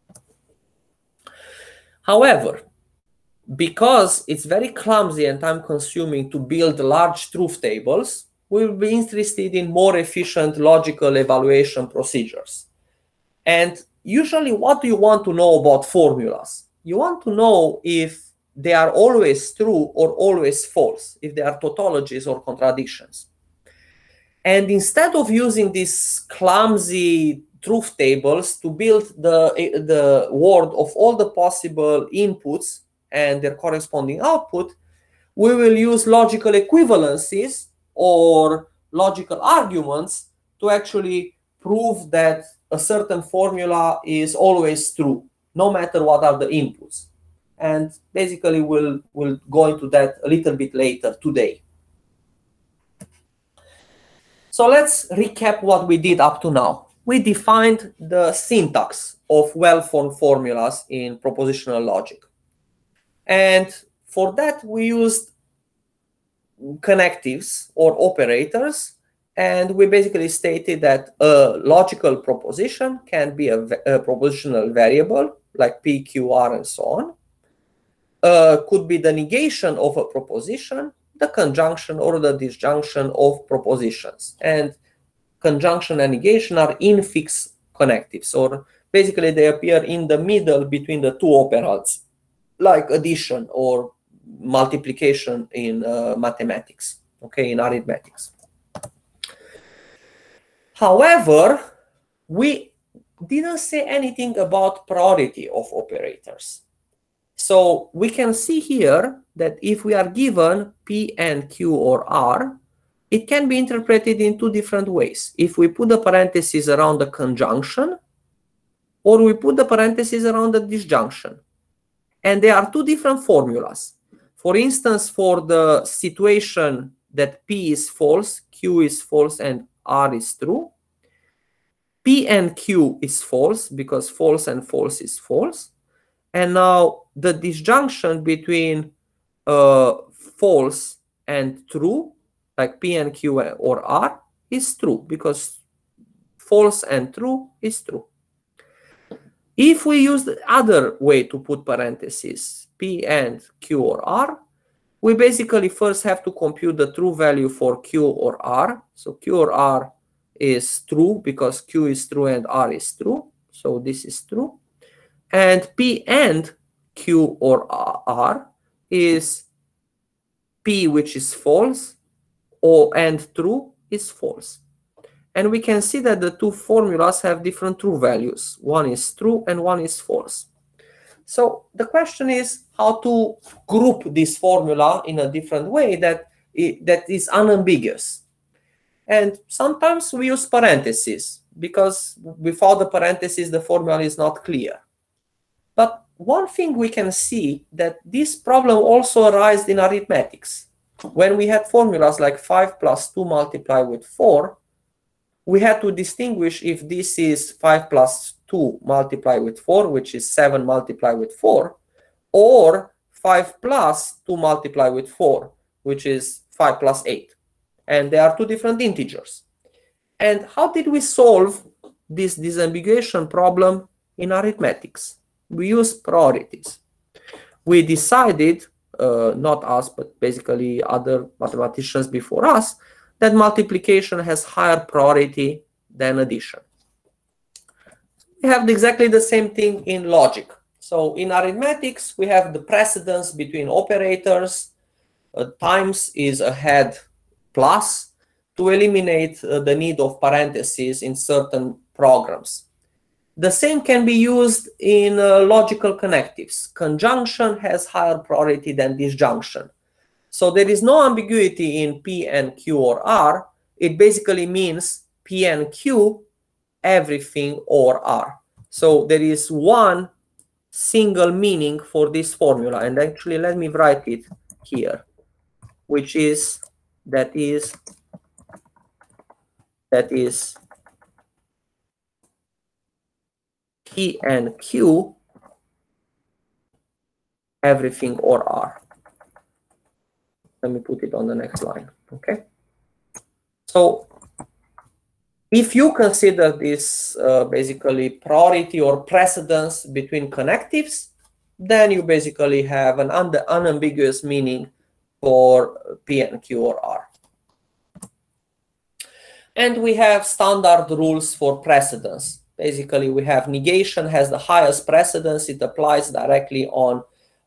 However, because it's very clumsy and time-consuming to build large truth tables, we'll be interested in more efficient logical evaluation procedures. And usually, what do you want to know about formulas? You want to know if they are always true or always false, if they are tautologies or contradictions. And instead of using these clumsy truth tables to build the word of all the possible inputs and their corresponding output, we will use logical equivalencies or logical arguments to actually prove that a certain formula is always true, no matter what are the inputs. And basically, we'll go into that a little bit later today. So let's recap what we did up to now. We defined the syntax of well-formed formulas in propositional logic. And for that, we used connectives or operators. And we basically stated that a logical proposition can be a propositional variable like P, Q, R, and so on. Could be the negation of a proposition, the conjunction or the disjunction of propositions. And conjunction and negation are infix connectives, or basically they appear in the middle between the two operands, like addition or multiplication in mathematics, okay, in arithmetics. However, we didn't say anything about priority of operators. So we can see here that if we are given P and Q or R, it can be interpreted in two different ways. If we put the parentheses around the conjunction, or we put the parentheses around the disjunction. And there are two different formulas. For instance, for the situation that P is false, Q is false, and R is true, P and Q is false because false and false is false. And now the disjunction between false and true, like P and Q or R, is true because false and true is true. If we use the other way to put parentheses, P and Q or R, we basically first have to compute the true value for Q or R. So Q or R is true because Q is true and R is true. So this is true. And P and Q or R is P, which is false, or and true is false. And we can see that the two formulas have different true values. One is true and one is false. So the question is how to group this formula in a different way that is unambiguous. And sometimes we use parentheses because without the parentheses, the formula is not clear. But one thing we can see that this problem also arises in arithmetics. When we had formulas like 5 plus 2 multiplied with 4, we had to distinguish if this is 5 plus 2 multiplied with 4, which is 7 multiplied with 4, or 5 plus 2 multiplied with 4, which is 5 plus 8. And they are two different integers. And how did we solve this disambiguation problem in arithmetics? We used priorities. We decided, not us, but basically other mathematicians before us, that multiplication has higher priority than addition. We have exactly the same thing in logic. So in arithmetics, we have the precedence between operators. Times is ahead plus to eliminate the need of parentheses in certain programs. The same can be used in logical connectives. Conjunction has higher priority than disjunction. So there is no ambiguity in P and Q or R. It basically means P and Q, everything or R. So there is one single meaning for this formula. And actually, let me write it here, which is that is P and Q, everything or R. Let me put it on the next line, okay? So if you consider this basically priority or precedence between connectives, then you basically have an unambiguous meaning for P and Q or R. And we have standard rules for precedence. Basically, we have negation has the highest precedence. It applies directly on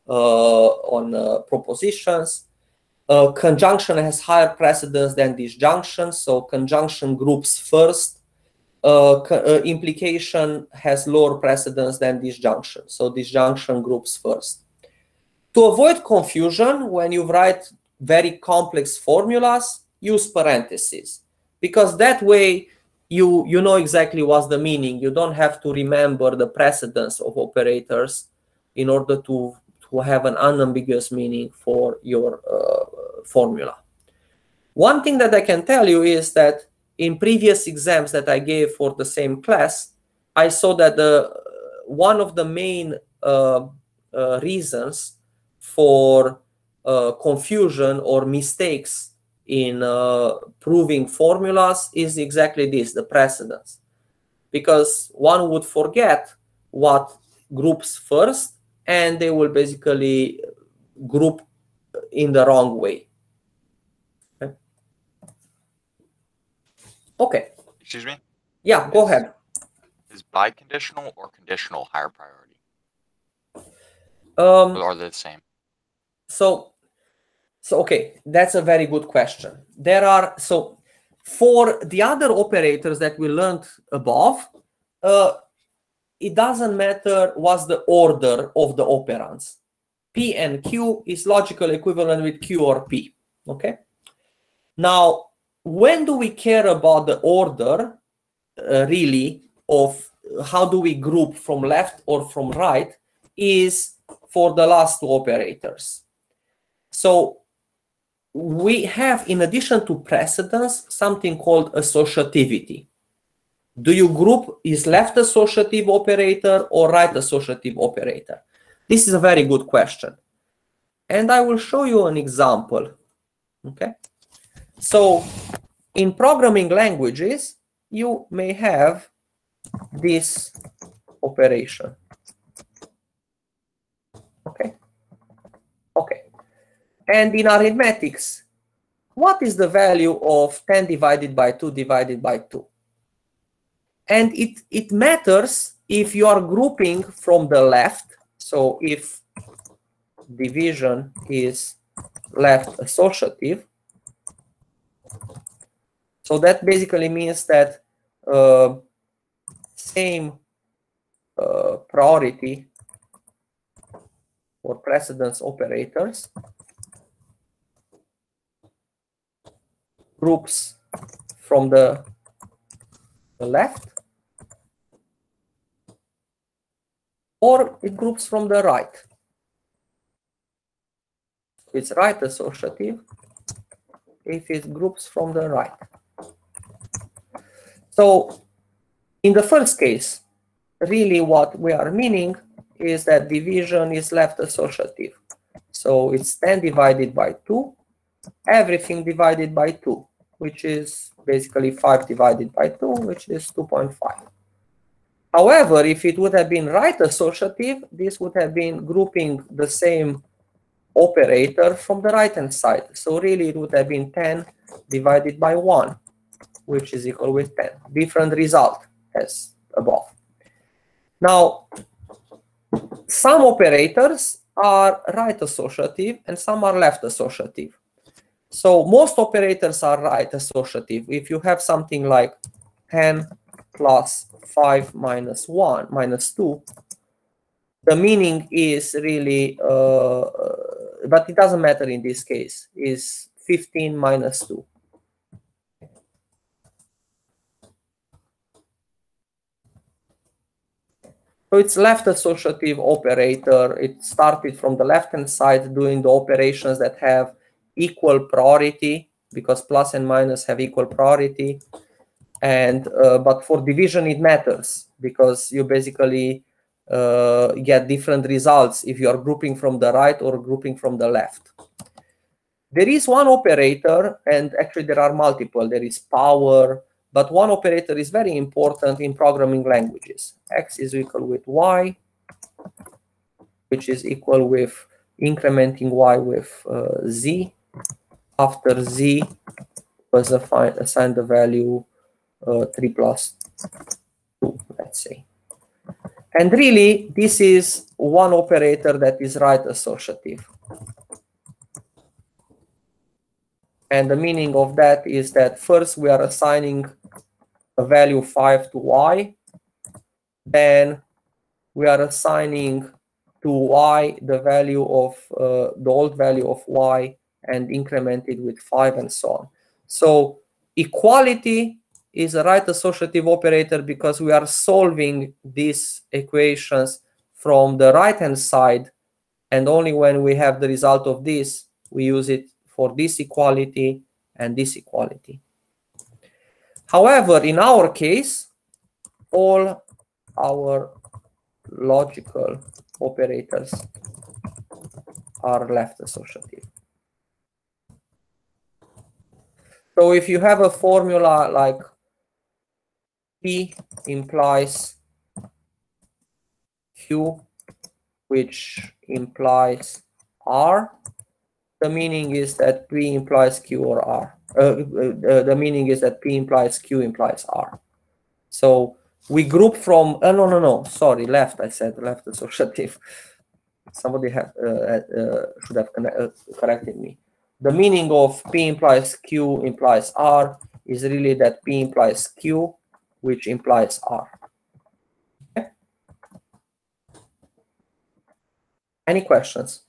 propositions. Conjunction has higher precedence than disjunction, so conjunction groups first. Implication has lower precedence than disjunction, so disjunction groups first. To avoid confusion, when you write very complex formulas, use parentheses, because that way you know exactly what's the meaning. You don't have to remember the precedence of operators in order to have an unambiguous meaning for your formula. One thing that I can tell you is that in previous exams that I gave for the same class, I saw that one of the main reasons for confusion or mistakes in proving formulas is exactly this, the precedence. Because one would forget what groups first, and they will basically group in the wrong way. Okay. Excuse me? Yeah, go ahead. Is biconditional or conditional higher priority? Or are they the same? So okay, that's a very good question. There are, so for the other operators that we learned above, it doesn't matter what's the order of the operands. P and Q is logical equivalent with Q or P, okay? Now, when do we care about the order, really, of how do we group from left or from right is for the last two operators. So we have, in addition to precedence, something called associativity. Do you group is left associative operator or right associative operator? This is a very good question. And I will show you an example. Okay. So in programming languages, you may have this operation. Okay. Okay. And in arithmetics, what is the value of 10 divided by 2 divided by 2? And it matters if you are grouping from the left. So if division is left associative, so that basically means that same priority or precedence operators groups from the left, or it groups from the right. It's right associative if it groups from the right. So in the first case, really what we are meaning is that division is left associative. So it's 10 divided by 2, everything divided by 2, which is basically 5 divided by 2, which is 2.5. However, if it would have been right associative, this would have been grouping the same operator from the right-hand side. So really it would have been 10 divided by 1, which is equal with 10. Different result as above. Now, some operators are right associative and some are left associative. So most operators are right associative. If you have something like 10 plus 5 minus 1 minus 2, the meaning is really, but it doesn't matter in this case, is 15 minus 2. So it's left associative operator. It started from the left-hand side doing the operations that have equal priority, because plus and minus have equal priority. And but for division it matters, because you basically get different results if you are grouping from the right or grouping from the left. There is one operator, and actually there are multiple. There is power, but one operator is very important in programming languages. X is equal with Y, which is equal with incrementing Y with Z. After Z was assigned the value 3 plus 2, let's say. And really, this is one operator that is right associative. And the meaning of that is that first we are assigning a value 5 to Y. Then we are assigning to Y the value of the old value of Y and increment it with 5 and so on. So equality is a right associative operator because we are solving these equations from the right-hand side, and only when we have the result of this, we use it for this equality and this equality. However, in our case, all our logical operators are left associative. So if you have a formula like P implies Q, which implies R, the meaning is that P implies Q or R. The meaning is that P implies Q implies R. So we group from, no, sorry, left, I said left associative. Somebody should have corrected me. The meaning of P implies Q implies R is really that P implies Q, which implies R. Okay. Any questions?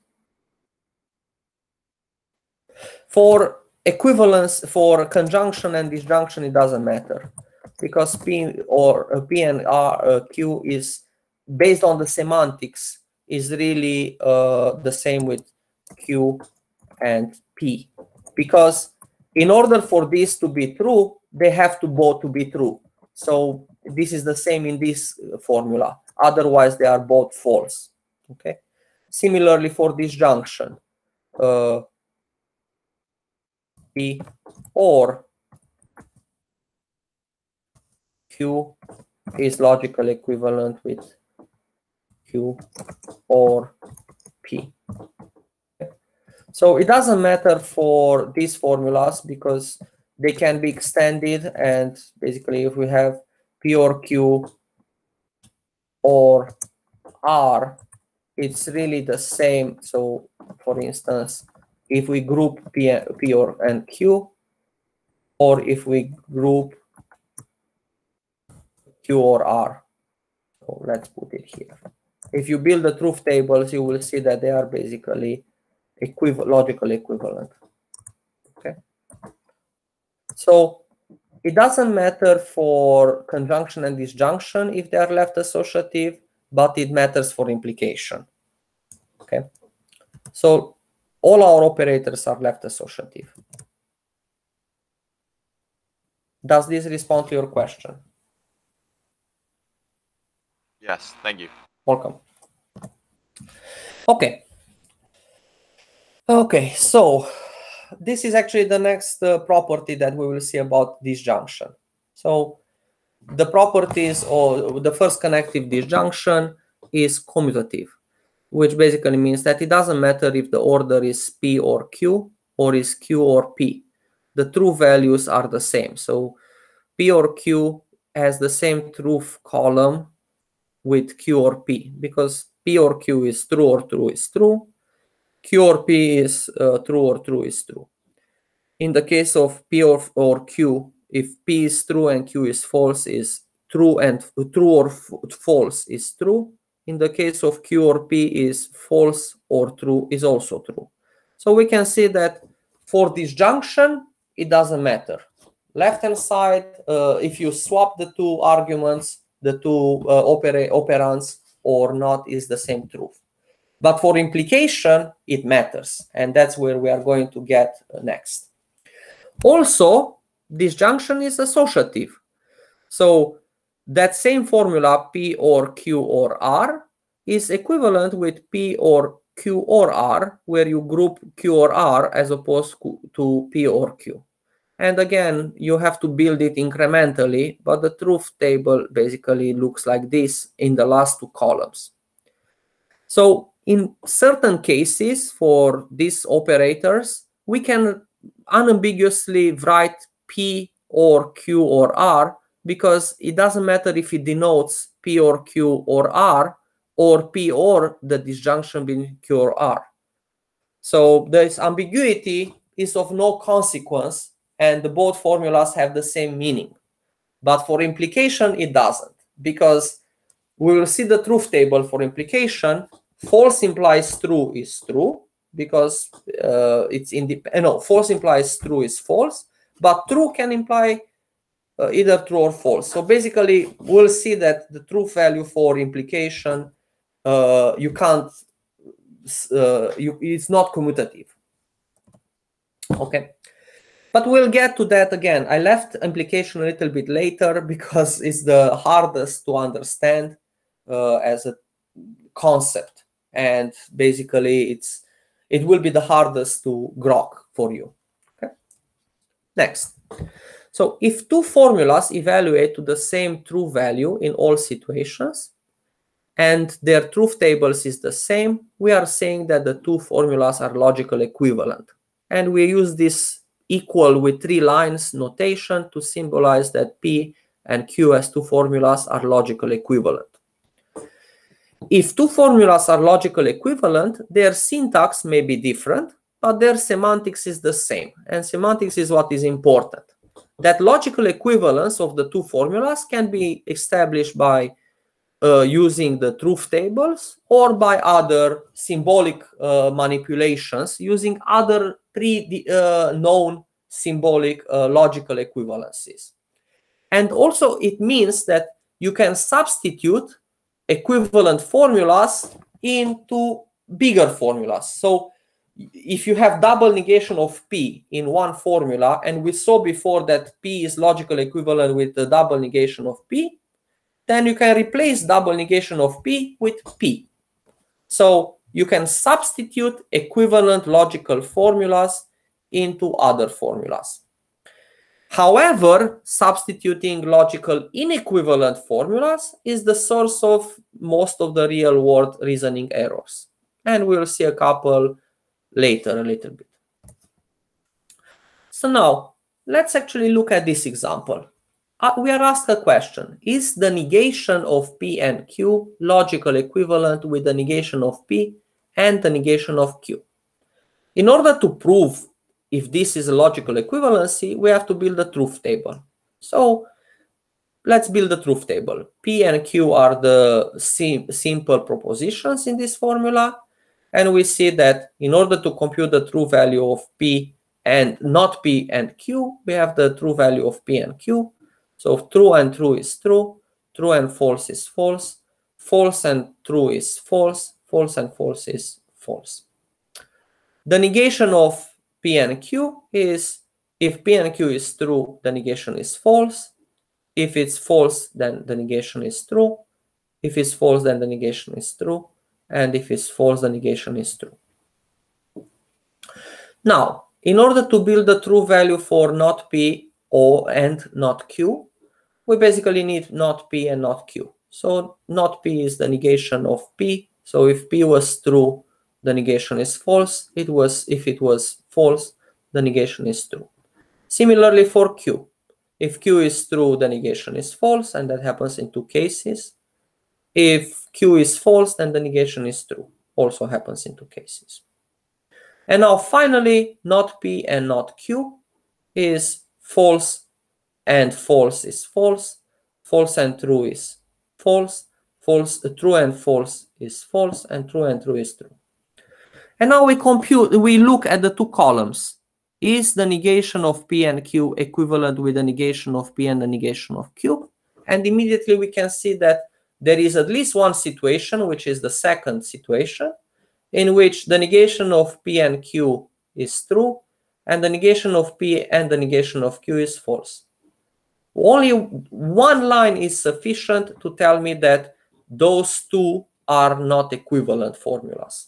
For equivalence, for conjunction and disjunction, it doesn't matter, because P and R, Q is based on the semantics, is really the same with Q and P, because in order for this to be true, they have to both to be true. So this is the same in this formula. Otherwise, they are both false. Okay. Similarly, for disjunction, P or Q is logical equivalent with Q or P. So it doesn't matter for these formulas because they can be extended, and basically if we have P or Q or R, it's really the same. So for instance, if we group P or and Q, or if we group Q or R. So let's put it here. If you build the truth tables, you will see that they are basically logical equivalent. Okay. So it doesn't matter for conjunction and disjunction if they are left associative, but it matters for implication. Okay. So all our operators are left associative. Does this respond to your question? Yes, thank you. Welcome. Okay. Okay, so this is actually the next property that we will see about disjunction. So the properties, or the first connective disjunction, is commutative, which basically means that it doesn't matter if the order is P or Q, or is Q or P. The true values are the same. So P or Q has the same truth column with Q or P, because P or Q is true or true is true. Q or P is true or true is true. In the case of P or Q, if P is true and Q is false, is true, and true or false is true. In the case of Q or P is false or true is also true. So we can see that for disjunction, it doesn't matter. Left-hand side, if you swap the two arguments, the two operands or not, is the same truth. But for implication, it matters. And that's where we are going to get next. Also, disjunction is associative. So that same formula, P or Q or R, is equivalent with P or Q or R, where you group Q or R as opposed to P or Q. And again, you have to build it incrementally, but the truth table basically looks like this in the last two columns. So in certain cases for these operators, we can unambiguously write P or Q or R, because it doesn't matter if it denotes P or Q or R, or P or the disjunction between Q or R. So this ambiguity is of no consequence, and both formulas have the same meaning. But for implication, it doesn't, because we will see the truth table for implication. False implies true is true, because it's independent. No, false implies true is false, but true can imply either true or false. So basically, we'll see that the truth value for implication, you can't. It's not commutative. Okay. But we'll get to that again. I left implication a little bit later because it's the hardest to understand as a concept, and basically it will be the hardest to grok for you. Okay. Next. So if two formulas evaluate to the same true value in all situations, and their truth tables is the same, we are saying that the two formulas are logical equivalent. And we use this equal with 3 lines notation to symbolize that P and Q as two formulas are logical equivalent. If two formulas are logical equivalent, their syntax may be different, but their semantics is the same. And semantics is what is important. That logical equivalence of the two formulas can be established by using the truth tables, or by other symbolic manipulations using other known symbolic logical equivalencies. And also it means that you can substitute equivalent formulas into bigger formulas. So if you have double negation of P in one formula, and we saw before that P is logically equivalent with the double negation of P, then you can replace double negation of P with P. So you can substitute equivalent logical formulas into other formulas. However, substituting logical inequivalent formulas is the source of most of the real-world reasoning errors. And we'll see a couple later a little bit. So now, let's actually look at this example. We are asked a question: is the negation of P and Q logical equivalent with the negation of P and the negation of Q? In order to prove if this is a logical equivalency, we have to build a truth table. So let's build a truth table. P and Q are the simple propositions in this formula. And we see that in order to compute the true value of P and not P and Q, we have the true value of P and Q. So true and true is true, true and false is false, false and true is false, false and false is false. The negation of P and Q is, if P and Q is true, the negation is false. If it's false, then the negation is true. If it's false, then the negation is true. And if it's false, the negation is true. Now, in order to build the true value for not P and not Q, we basically need not P and not Q. So not P is the negation of P. So if P was true, the negation is false. If it was false, the negation is true. Similarly for Q. If Q is true, the negation is false, and that happens in two cases. If Q is false, then the negation is true. Also happens in two cases. And now finally, not P and not Q is false and false is false. False and true is false. True and false is false, and true is true. And now we look at the two columns. Is the negation of P and Q equivalent with the negation of P and the negation of Q? And immediately we can see that there is at least one situation, which is the second situation, in which the negation of P and Q is true, and the negation of P and the negation of Q is false. Only one line is sufficient to tell me that those two are not equivalent formulas.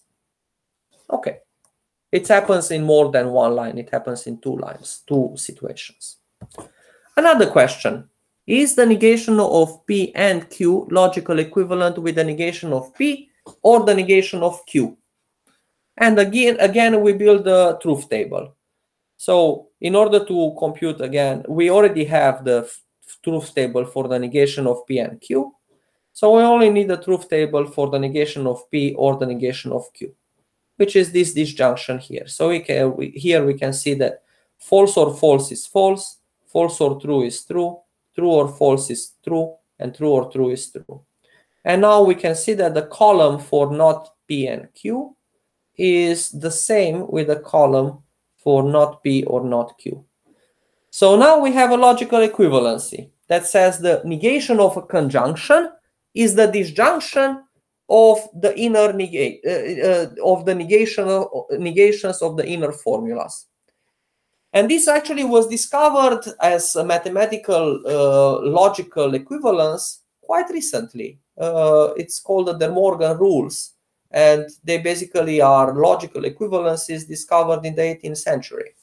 Okay. It happens in more than one line. It happens in two lines, two situations. Another question: is the negation of P and Q logical equivalent with the negation of P or the negation of Q? And again, we build the truth table. So in order to compute, again, we already have the truth table for the negation of P and Q. So we only need the truth table for the negation of P or the negation of Q, which is this disjunction here. So here we can see that false or false is false, false or true is true, true or false is true, and true or true is true. And now we can see that the column for not P and Q is the same with the column for not P or not Q. So now we have a logical equivalency that says the negation of a conjunction is the disjunction of the inner negations of the inner formulas. And this actually was discovered as a mathematical logical equivalence quite recently. It's called the De Morgan rules, and they basically are logical equivalences discovered in the 18th century.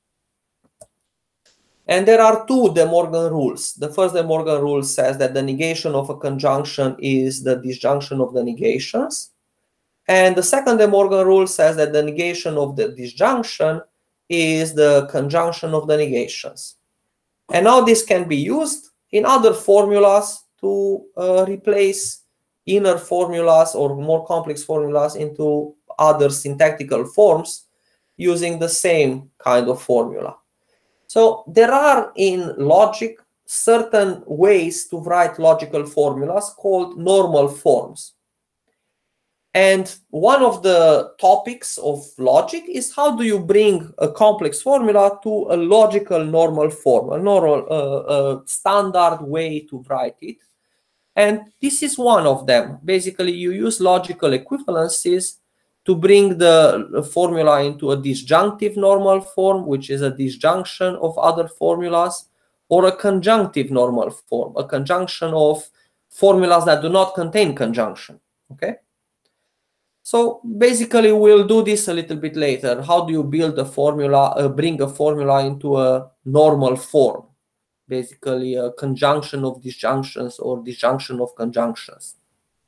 And there are two De Morgan rules. The first De Morgan rule says that the negation of a conjunction is the disjunction of the negations. And the second De Morgan rule says that the negation of the disjunction is the conjunction of the negations. And now this can be used in other formulas to replace inner formulas or more complex formulas into other syntactical forms using the same kind of formula. So there are in logic certain ways to write logical formulas called normal forms. And one of the topics of logic is how do you bring a complex formula to a logical normal form, a normal standard way to write it. And this is one of them. Basically, you use logical equivalencies to bring the formula into a disjunctive normal form, which is a disjunction of other formulas, or a conjunctive normal form, a conjunction of formulas that do not contain conjunction. Okay? So basically, we'll do this a little bit later. How do you build a formula, bring a formula into a normal form? Basically, a conjunction of disjunctions or disjunction of conjunctions.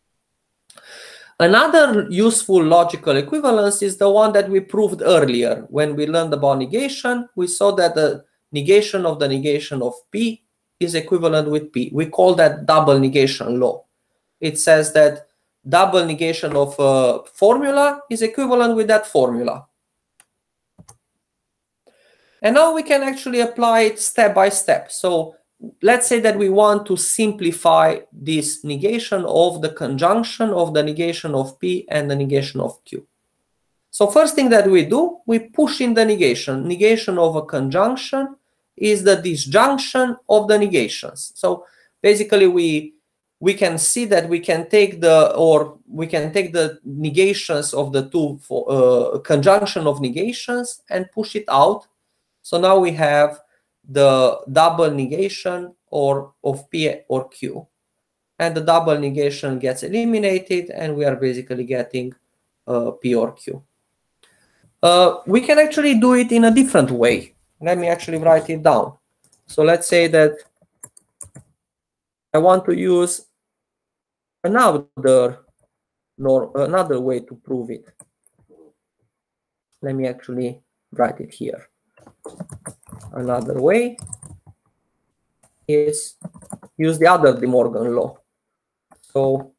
Another useful logical equivalence is the one that we proved earlier. When we learned about negation, we saw that the negation of the negation of P is equivalent with P. We call that double negation law. It says that double negation of a formula is equivalent with that formula. And now we can actually apply it step by step. So let's say that we want to simplify this negation of the conjunction of the negation of P and the negation of Q. So first thing that we do, we push in the negation. Negation of a conjunction is the disjunction of the negations. So basically we can see that we can take the negations of the two conjunction of negations and push it out. So now we have the double negation of P or Q, and the double negation gets eliminated, and we are basically getting P or Q. We can actually do it in a different way. Let me actually write it down. So let's say that I want to use another way to prove it. Let me actually write it here. Another way is use the other De Morgan law. So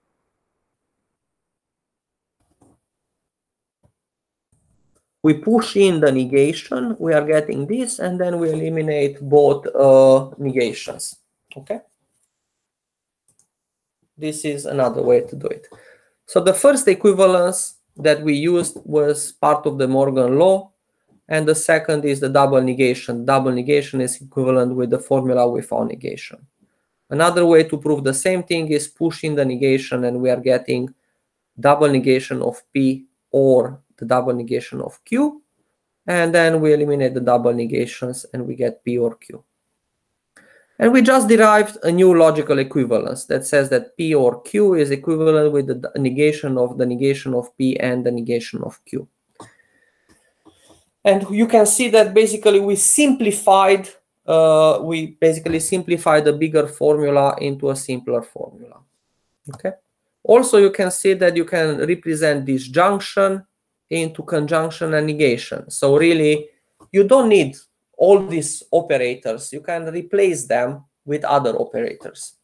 we push in the negation, we are getting this, and then we eliminate both negations. Okay? This is another way to do it. So the first equivalence that we used was part of the Morgan law, and the second is the double negation. Double negation is equivalent with the formula without negation. Another way to prove the same thing is pushing the negation, and we are getting double negation of P or the double negation of Q, and then we eliminate the double negations and we get P or Q. And we just derived a new logical equivalence that says that P or Q is equivalent with the negation of P and the negation of Q. And you can see that basically we simplified the bigger formula into a simpler formula. Okay. Also, you can see that you can represent disjunction into conjunction and negation. So really, you don't need all these operators. You can replace them with other operators.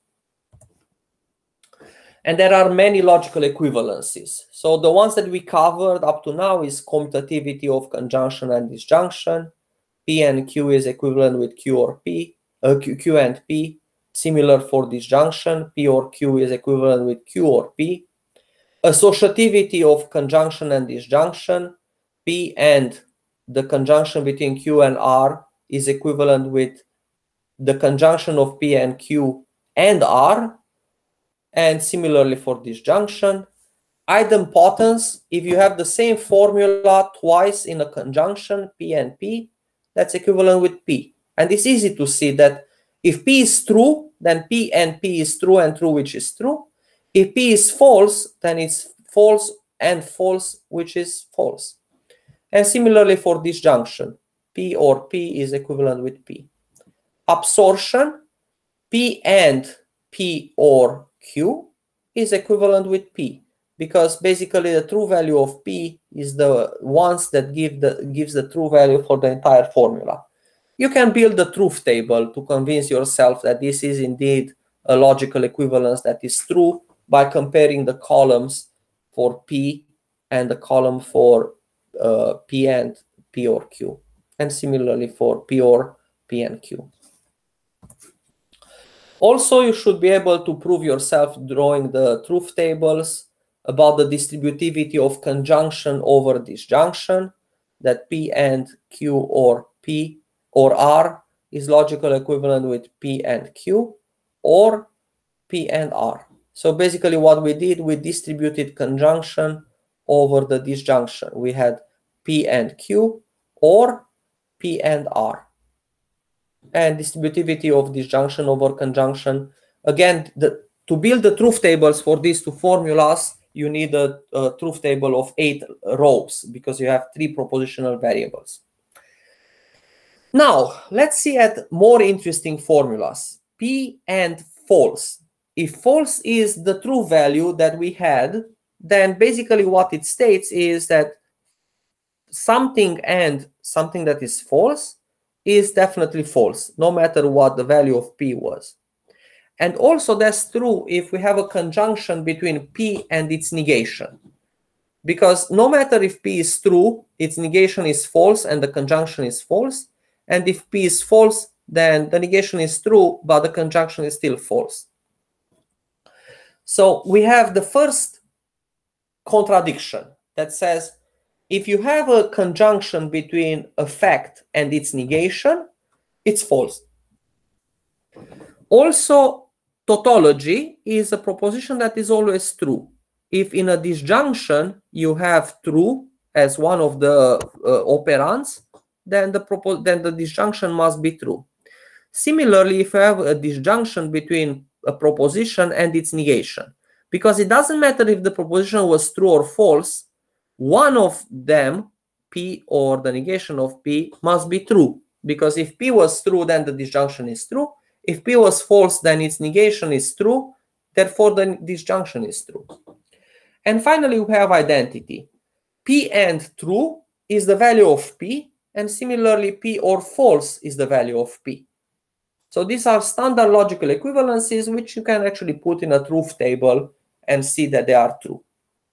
And there are many logical equivalences. So the ones that we covered up to now is commutativity of conjunction and disjunction. P and Q is equivalent with Q or P, Q and P. Similar for disjunction, P or Q is equivalent with Q or P. Associativity of conjunction and disjunction, P and the conjunction between Q and R is equivalent with the conjunction of P and Q and R. And similarly for disjunction. Idempotence, if you have the same formula twice in a conjunction, P and P, that's equivalent with P. And it's easy to see that if P is true, then P and P is true and true, which is true. If P is false, then it's false and false, which is false. And similarly for disjunction, P or P is equivalent with P. Absorption, P and P or Q is equivalent with P, because basically the true value of P is the ones that gives the true value for the entire formula. You can build a truth table to convince yourself that this is indeed a logical equivalence that is true by comparing the columns for P and the column for P and P or Q, and similarly for P or P and Q. Also, you should be able to prove yourself drawing the truth tables about the distributivity of conjunction over disjunction, that P and Q or P or R is logical equivalent with P and Q or P and R. So basically what we did, we distributed conjunction over the disjunction. We had P and Q or P and R. And distributivity of disjunction over conjunction. Again, to build the truth tables for these two formulas, you need a truth table of 8 rows because you have 3 propositional variables. Now, let's see at more interesting formulas. P and false. If false is the true value that we had, then basically what it states is that something and something that is false is definitely false, no matter what the value of P was. And also that's true if we have a conjunction between P and its negation. Because no matter if P is true, its negation is false and the conjunction is false. And if P is false, then the negation is true, but the conjunction is still false. So we have the first contradiction that says, if you have a conjunction between a fact and its negation, it's false. Also, tautology is a proposition that is always true. If in a disjunction you have true as one of the operands, then the disjunction must be true. Similarly, if you have a disjunction between a proposition and its negation, because it doesn't matter if the proposition was true or false, one of them, P or the negation of P, must be true. Because if P was true, then the disjunction is true. If P was false, then its negation is true. Therefore, the disjunction is true. And finally, we have identity. P and true is the value of P, and similarly, P or false is the value of P. So these are standard logical equivalencies, which you can actually put in a truth table and see that they are true.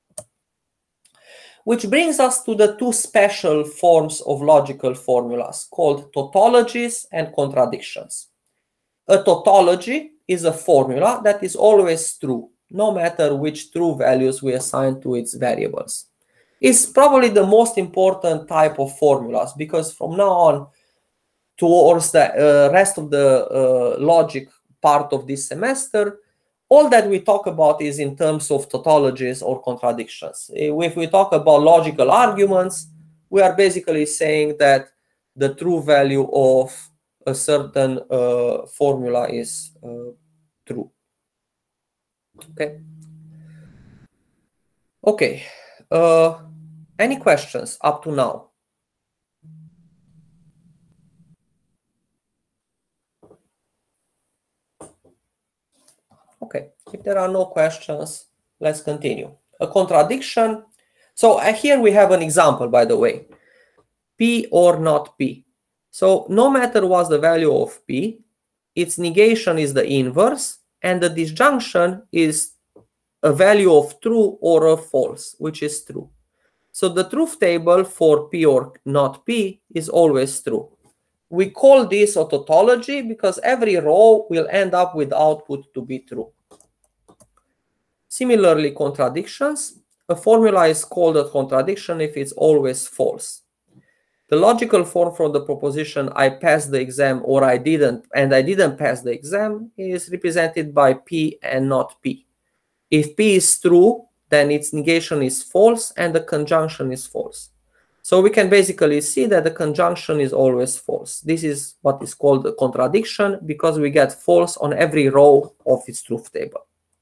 Which brings us to the 2 special forms of logical formulas called tautologies and contradictions. A tautology is a formula that is always true, no matter which true values we assign to its variables. It's probably the most important type of formulas because from now on towards the rest of the logic part of this semester, all that we talk about is in terms of tautologies or contradictions. If we talk about logical arguments, we are basically saying that the true value of a certain formula is true. Okay. Any questions up to now? Okay, if there are no questions, let's continue. A contradiction. So here we have an example, by the way. P or not P. So no matter what's the value of P, its negation is the inverse, and the disjunction is a value of true or of false, which is true. So the truth table for P or not P is always true. We call this a tautology because every row will end up with output to be true. Similarly, contradictions. A formula is called a contradiction if it's always false. The logical form from the proposition I passed the exam or I didn't, and I didn't pass the exam is represented by P and not P. If P is true, then its negation is false and the conjunction is false. So we can basically see that the conjunction is always false. This is what is called a contradiction because we get false on every row of its truth table.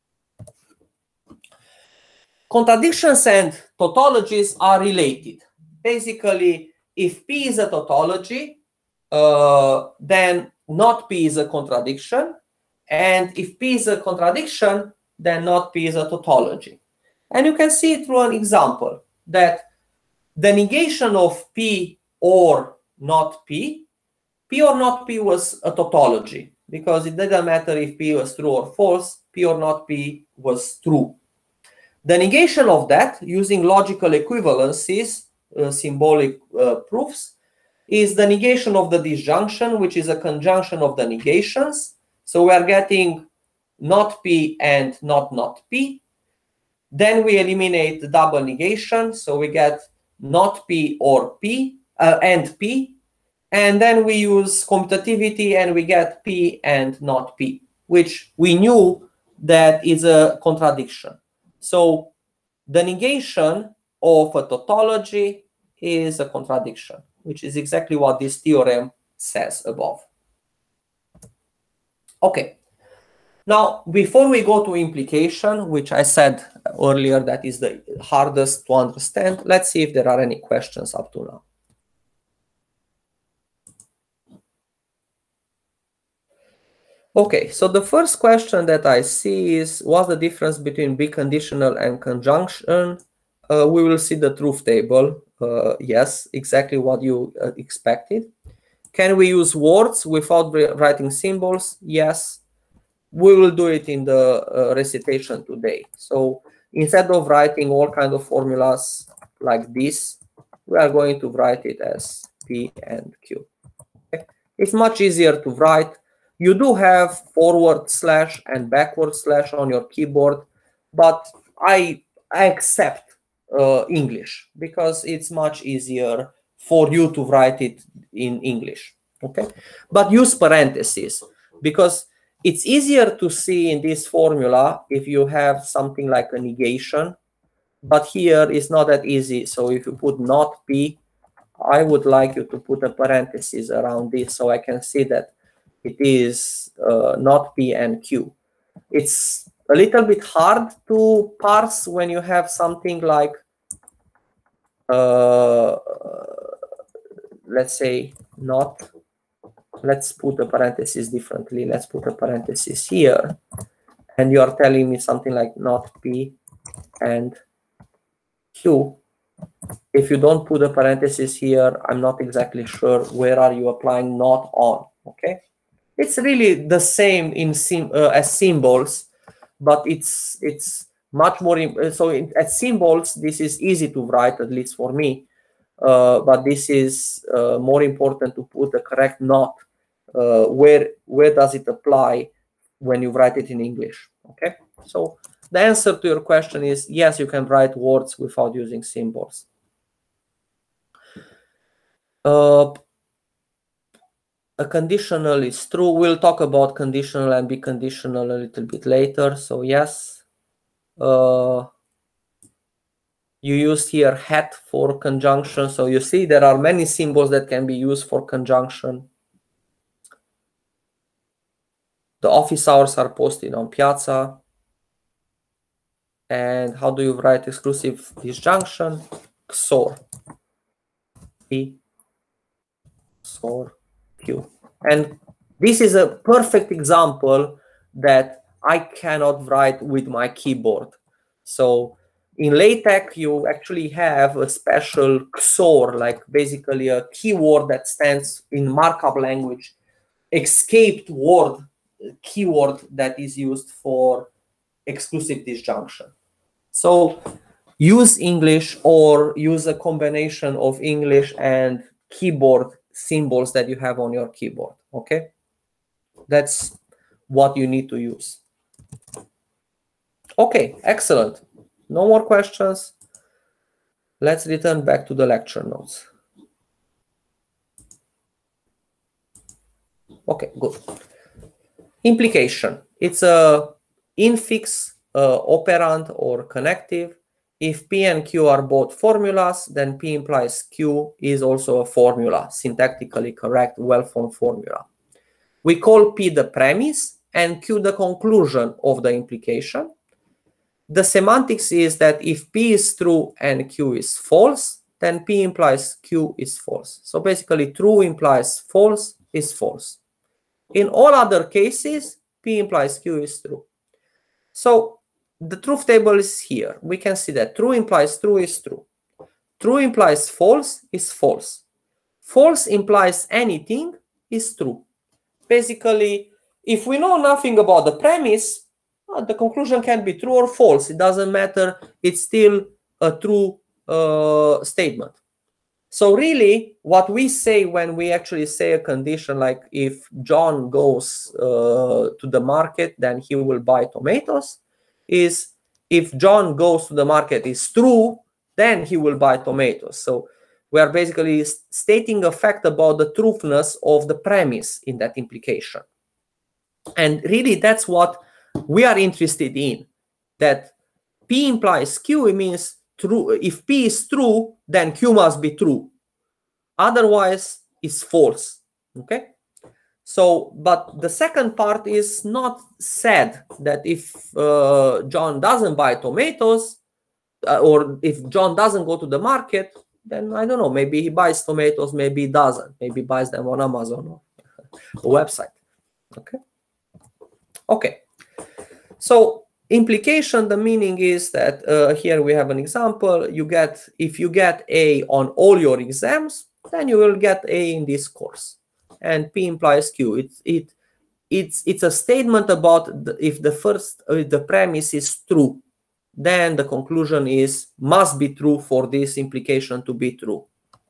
Contradictions and tautologies are related. Basically, if P is a tautology, then not P is a contradiction. And if P is a contradiction, then not P is a tautology. And you can see through an example that the negation of P or not P, P or not P was a tautology because it didn't matter if P was true or false, P or not P was true. The negation of that using logical equivalencies, symbolic proofs, is the negation of the disjunction, which is a conjunction of the negations. So we are getting not P and not P. Then we eliminate the double negation. So we get not P or P and P. And then we use commutativity and we get P and not P, which we knew that is a contradiction. So the negation of a tautology is a contradiction, which is exactly what this theorem says above. Okay. Now, before we go to implication, which I said earlier that is the hardest to understand, let's see if there are any questions up to now. Okay, so the first question that I see is, what's the difference between biconditional and conjunction? We will see the truth table. Yes, exactly what you expected. Can we use words without writing symbols? Yes. We will do it in the recitation today. So instead of writing all kinds of formulas like this, we are going to write it as P and Q. Okay? It's much easier to write. You do have forward slash and backward slash on your keyboard, but I accept English because it's much easier for you to write it in English. Okay, but use parentheses because it's easier to see in this formula if you have something like a negation, but here it's not that easy. So if you put not P, I would like you to put a parenthesis around this so I can see that it is not P and Q. It's a little bit hard to parse when you have something like, let's say, not. Let's put a parenthesis differently. Let's put a parenthesis here. And you are telling me something like not P and Q. If you don't put a parenthesis here, I'm not exactly sure where are you applying not on. Okay, it's really the same in as symbols, but it's much more. At symbols, this is easy to write, at least for me. But this is more important to put the correct not. Where does it apply when you write it in English? Okay, so the answer to your question is yes, you can write words without using symbols. A conditional is true. We'll talk about conditional and biconditional a little bit later. So yes, you used here hat for conjunction. So you see there are many symbols that can be used for conjunction. The office hours are posted on Piazza. And how do you write exclusive disjunction? XOR. P, XOR, Q. And this is a perfect example that I cannot write with my keyboard. So in LaTeX, you actually have a special XOR, like basically a keyword that stands in markup language, escaped word keyword that is used for exclusive disjunction. So use English or use a combination of English and keyboard symbols that you have on your keyboard. Okay, that's what you need to use. Okay, excellent. No more questions. Let's return back to the lecture notes. Okay, good. Implication. It's a infix operand or connective. If P and Q are both formulas, then P implies Q is also a formula, syntactically correct, well-formed formula. We call P the premise and Q the conclusion of the implication. The semantics is that if P is true and Q is false, then P implies Q is false. So basically, true implies false is false. In all other cases, P implies Q is true. So the truth table is here. We can see that true implies true is true. True implies false is false. False implies anything is true. Basically, if we know nothing about the premise, the conclusion can be true or false. It doesn't matter. It's still a true statement. So really, what we say when we actually say a condition like if John goes to the market, then he will buy tomatoes, is if John goes to the market is true, then he will buy tomatoes. So we are basically stating a fact about the truthness of the premise in that implication. And really, that's what we are interested in, that P implies Q. It means true, if P is true, then Q must be true. Otherwise, it's false. Okay. So, but the second part is not said that if John doesn't buy tomatoes, or if John doesn't go to the market, then I don't know, maybe he buys tomatoes, maybe he doesn't, maybe he buys them on Amazon or a website. Okay. Okay. So implication, the meaning is that here we have an example. You get, if you get A on all your exams, then you will get A in this course. And P implies Q. It's a statement about if the premise is true, then the conclusion must be true for this implication to be true.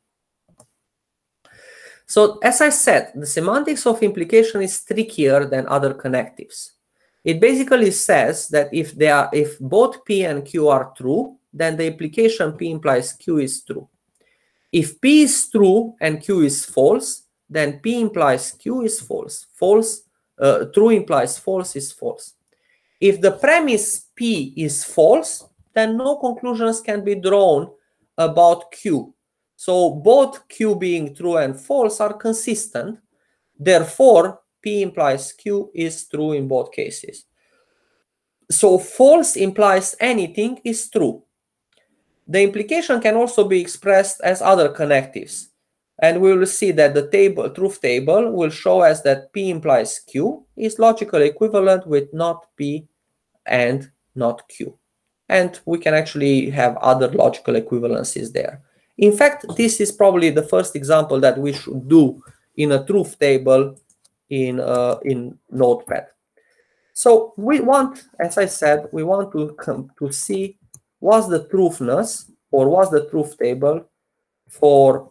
So as I said, the semantics of implication is trickier than other connectives. It basically says that if both P and Q are true, then the implication P implies Q is true. If P is true and Q is false, then P implies Q is false. True implies false is false. If the premise P is false, then no conclusions can be drawn about Q. So both Q being true and false are consistent. Therefore, P implies Q is true in both cases. So false implies anything is true. The implication can also be expressed as other connectives. And we will see that the truth table will show us that P implies Q is logically equivalent with not P and not Q. And we can actually have other logical equivalencies there. In fact, this is probably the first example that we should do in a truth table in Notepad. So we want, as I said, we want to see what's the truthness or what's the truth table for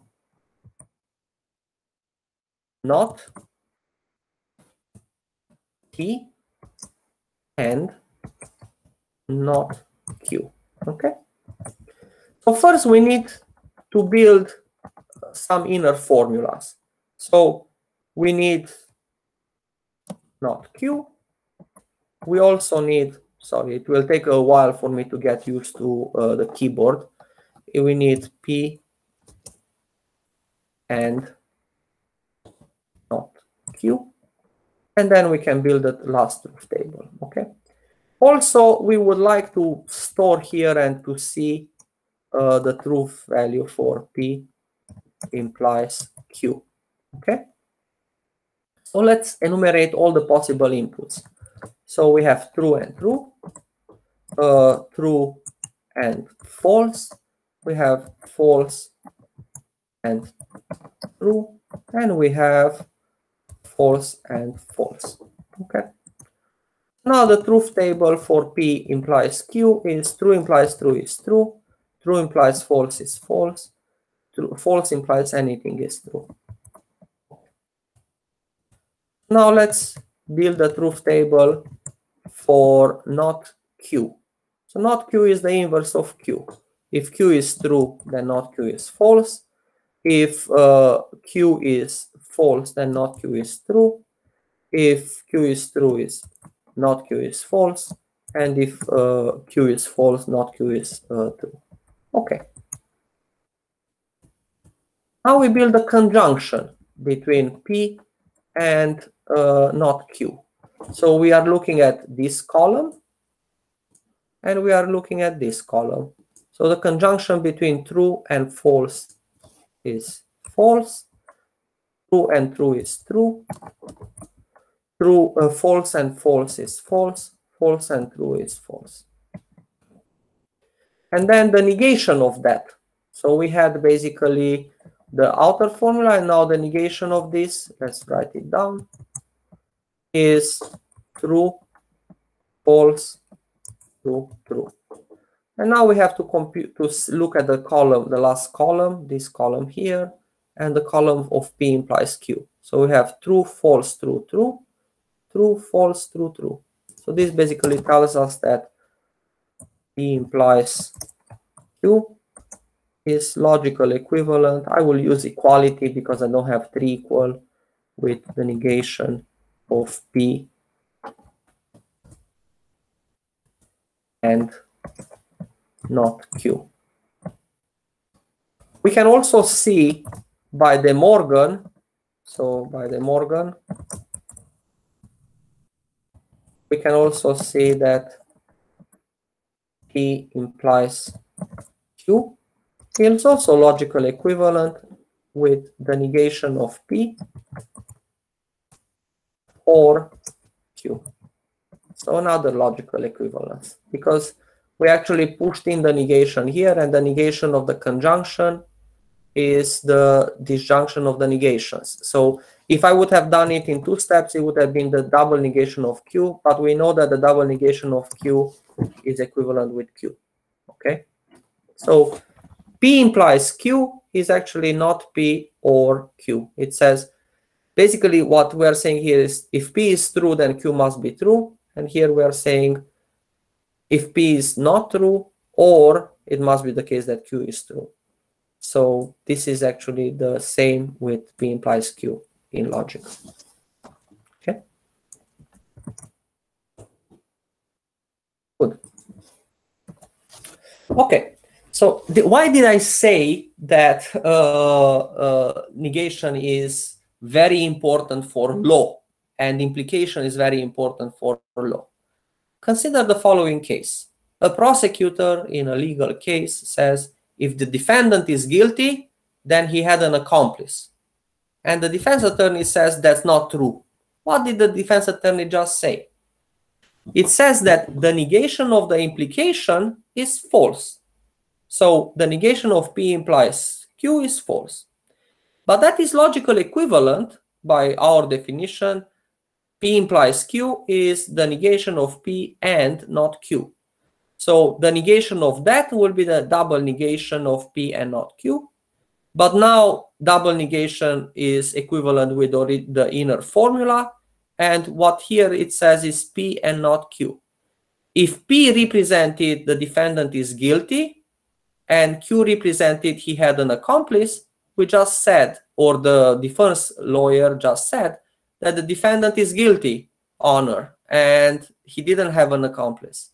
not P and not Q. Okay. So first we need to build some inner formulas. So we need not Q. We also need, sorry, it will take a while for me to get used to the keyboard. We need P and not Q. And then we can build the last truth table. Okay. Also, we would like to store here and to see the truth value for P implies Q. Okay. So let's enumerate all the possible inputs. So we have true and true, true and false. We have false and true, and we have false and false. Okay. Now the truth table for P implies Q is true implies true is true, true implies false is false, false implies anything is true. Now let's build a truth table for not Q. So not Q is the inverse of Q. If Q is true, then not Q is false. If Q is false, then not Q is true. If Q is true, is not Q is false. And if Q is false, not Q is true. Okay. Now we build a conjunction between P and not Q. So we are looking at this column and we are looking at this column. So the conjunction between true and false is false. True and true is true. True, false and false is false. False and true is false. And then the negation of that. So we had basically the outer formula, and now the negation of this, let's write it down, is true, false, true, true. And now we have to compute, to look at the column, the last column, this column here, and the column of P implies Q. So we have true, false, true, true, true, false, true, true. So this basically tells us that P implies Q is logical equivalent. I will use equality because I don't have 3 equal with the negation of P and not Q. We can also see by De Morgan, so by De Morgan, we can also see that P implies Q is also logical equivalent with the negation of P or Q. So another logical equivalence, because we actually pushed in the negation here, and the negation of the conjunction is the disjunction of the negations. So if I would have done it in 2 steps, it would have been the double negation of Q, but we know that the double negation of Q is equivalent with Q. Okay, so P implies Q is actually not P or Q. It says basically what we are saying here is if P is true, then Q must be true. And here we are saying if P is not true, or it must be the case that Q is true. So this is actually the same with P implies Q in logic. Okay. Good. Okay. So why did I say that negation is very important for law and implication is very important for law? Consider the following case. A prosecutor in a legal case says if the defendant is guilty, then he had an accomplice. And the defense attorney says that's not true. What did the defense attorney just say? It says that the negation of the implication is false. So the negation of P implies Q is false. But that is logical equivalent by our definition. P implies Q is the negation of P and not Q. So the negation of that will be the double negation of P and not Q. But now double negation is equivalent with the inner formula. And what here it says is P and not Q. If P represented the defendant is guilty and Q represented he had an accomplice, we just said, or the defense lawyer just said, that the defendant is guilty, honor, and he didn't have an accomplice.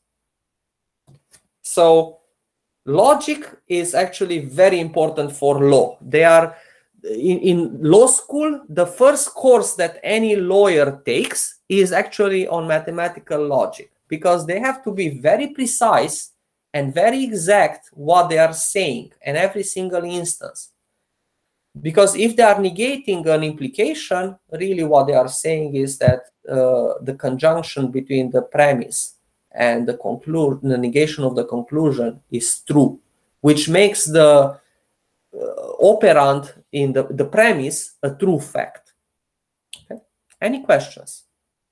So logic is actually very important for law. They are in law school, the first course that any lawyer takes is actually on mathematical logic, because they have to be very precise and very exact what they are saying in every single instance. Because if they are negating an implication, really what they are saying is that the conjunction between the premise and the negation of the conclusion is true, which makes the operand in the premise a true fact. Okay. Any questions?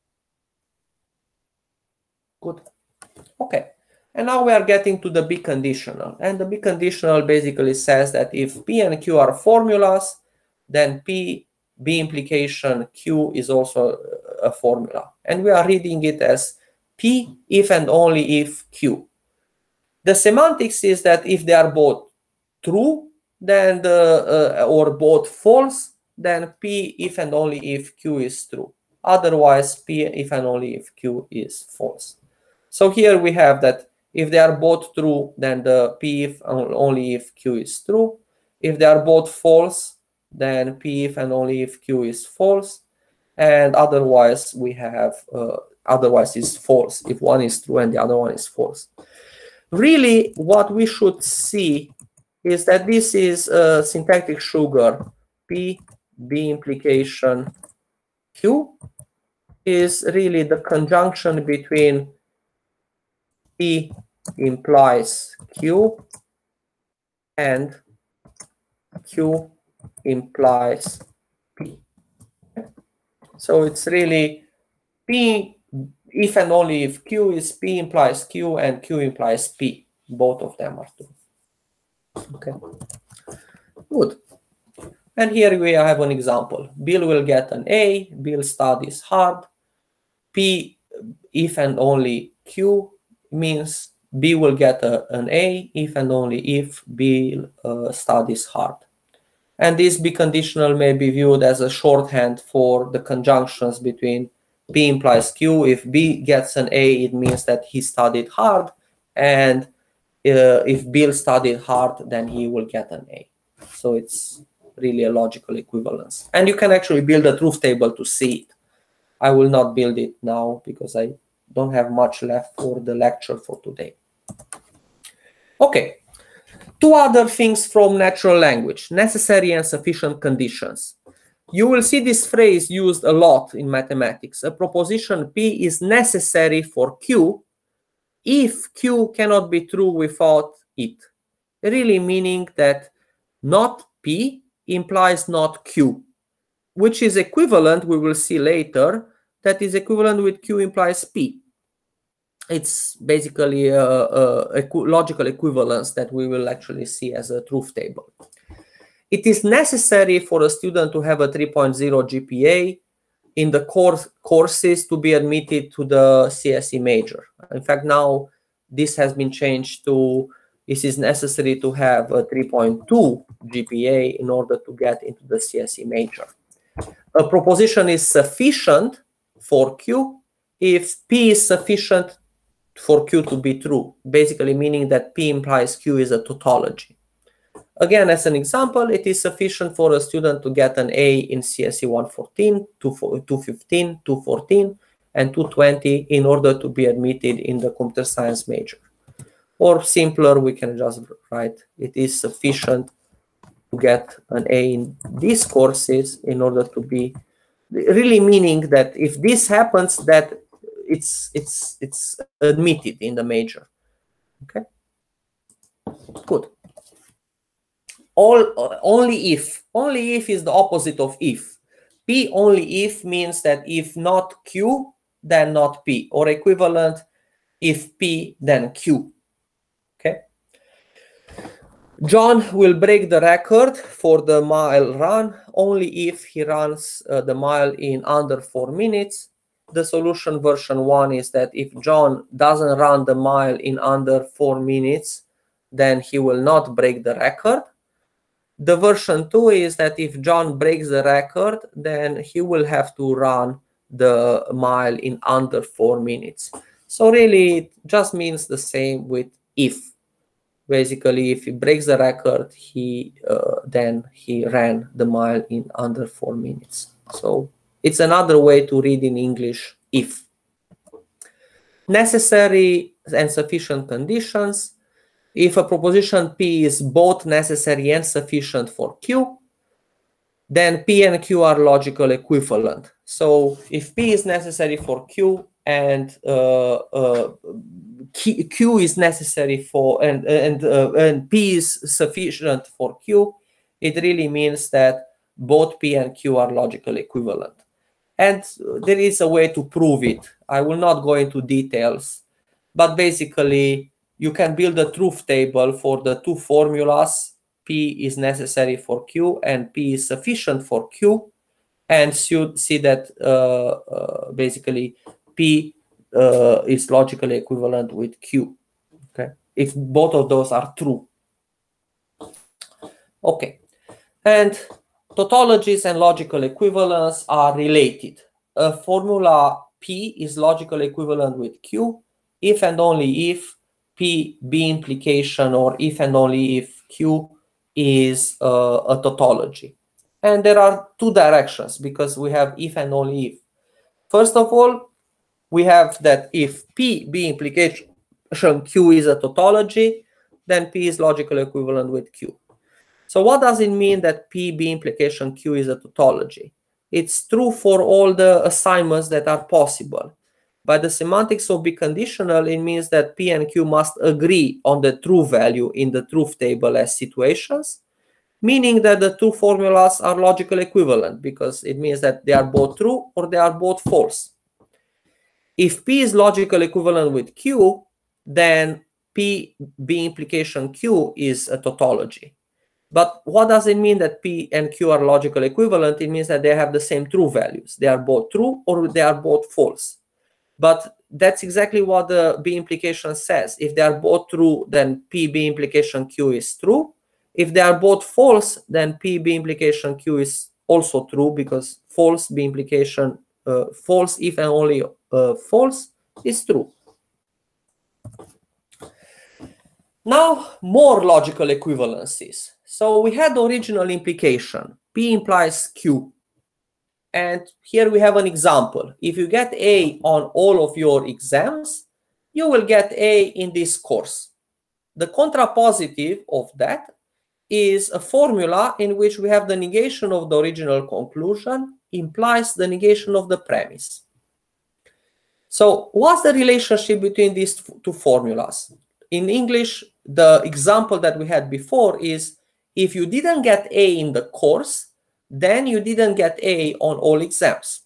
Good. Okay. And now we are getting to the B conditional. And the B conditional basically says that if P and Q are formulas, then B implication Q is also a formula. And we are reading it as P if and only if Q. The semantics is that if they are both true, then or both false, then P if and only if Q is true. Otherwise, P if and only if Q is false. So here we have that if they are both true, then the P if only if Q is true. If they are both false, then P if and only if Q is false. And otherwise, we have otherwise is false if one is true and the other one is false. Really, what we should see is that this is syntactic sugar. P, B implication Q is really the conjunction between P implies Q and Q implies P. So it's really P if and only if Q is P implies Q and Q implies P. Both of them are true. Okay, good. And here we have an example. Bill will get an A. Bill studies hard. P if and only Q means B will get an A if and only if Bill studies hard. And this B conditional may be viewed as a shorthand for the conjunctions between P implies Q. If B gets an A, it means that he studied hard. And if Bill studied hard, then he will get an A. So it's really a logical equivalence. And you can actually build a truth table to see it. I will not build it now because I don't have much left for the lecture for today. Okay, two other things from natural language: necessary and sufficient conditions. You will see this phrase used a lot in mathematics. A proposition P is necessary for Q if Q cannot be true without it. Really meaning that not P implies not Q, which is equivalent, we will see later, that is equivalent with Q implies P. It's basically a logical equivalence that we will actually see as a truth table. It is necessary for a student to have a 3.0 GPA in the courses to be admitted to the CSE major. In fact, now this has been changed to it is necessary to have a 3.2 GPA in order to get into the CSE major. A proposition is sufficient for Q if P is sufficient for Q to be true, basically meaning that P implies Q is a tautology. Again, as an example, it is sufficient for a student to get an A in CSE 114, 215, 214, and 220 in order to be admitted in the computer science major. Or simpler, we can just write it is sufficient to get an A in these courses in order to be, really meaning that if this happens, that it's admitted in the major. Okay, good. Only if is the opposite of if. P only if means that if not Q, then not P, or equivalent, if P, then Q. Okay. John will break the record for the mile run only if he runs the mile in under 4 minutes. The solution version 1 is that if John doesn't run the mile in under 4 minutes, then he will not break the record. The version 2 is that if John breaks the record, then he will have to run the mile in under 4 minutes. So really, it just means the same with if. Basically, if he breaks the record, then he ran the mile in under 4 minutes. So it's another way to read in English if. Necessary and sufficient conditions. If a proposition P is both necessary and sufficient for Q, then P and Q are logical equivalent. So if P is necessary for Q and Q is necessary for and P is sufficient for Q, it really means that both P and Q are logical equivalent. And there is a way to prove it. I will not go into details, but basically you can build a truth table for the two formulas. P is necessary for Q and P is sufficient for Q, and you see that basically P is logically equivalent with Q. Okay, if both of those are true. Okay, and tautologies and logical equivalence are related. A formula P is logical equivalent with Q if and only if P, B implication, or if and only if Q is a tautology. And there are two directions because we have if and only if. First of all, we have that if P, B implication, Q is a tautology, then P is logical equivalent with Q. So what does it mean that P, B implication, Q is a tautology? It's true for all the assignments that are possible. By the semantics of biconditional, it means that P and Q must agree on the true value in the truth table as situations, meaning that the two formulas are logical equivalent because it means that they are both true or they are both false. If P is logical equivalent with Q, then P, B implication Q is a tautology. But what does it mean that P and Q are logical equivalent? It means that they have the same true values. They are both true or they are both false. But that's exactly what the B implication says. If they are both true, then P, B implication Q is true. If they are both false, then P, B implication Q is also true because false, B implication false if and only false is true. Now, more logical equivalences. So we had the original implication. P implies Q. And here we have an example. If you get A on all of your exams, you will get A in this course. The contrapositive of that is a formula in which we have the negation of the original conclusion implies the negation of the premise. So what's the relationship between these two formulas? In English, the example that we had before is if you didn't get A in the course, then you didn't get A on all exams.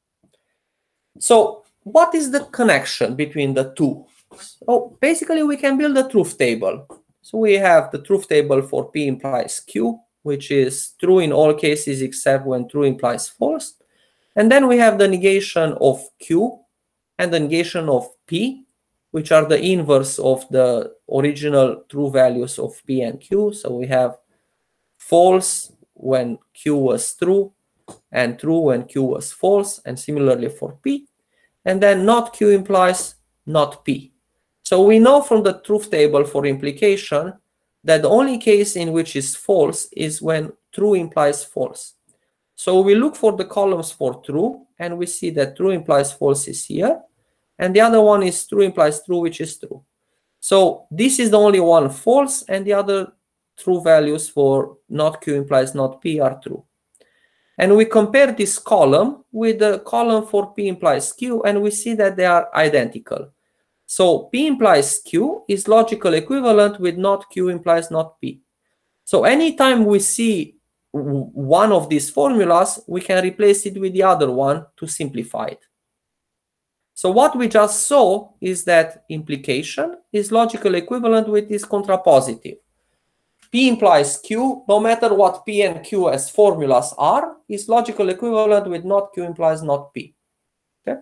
So what is the connection between the two? So basically we can build a truth table. So we have the truth table for P implies Q, which is true in all cases except when true implies false. And then we have the negation of Q and the negation of P, which are the inverse of the original true values of P and Q. So we have false when Q was true and true when Q was false, and similarly for P. And then not Q implies not P. So we know from the truth table for implication that the only case in which is false is when true implies false. So we look for the columns for true, and we see that true implies false is here, and the other one is true implies true, which is true. So this is the only one false, and the other true values for not Q implies not P are true. And we compare this column with the column for P implies Q, and we see that they are identical. So P implies Q is logical equivalent with not Q implies not P. So anytime we see one of these formulas, we can replace it with the other one to simplify it. So what we just saw is that implication is logical equivalent with this contrapositive. P implies Q, no matter what P and Q as formulas are, is logical equivalent with not Q implies not P. Okay?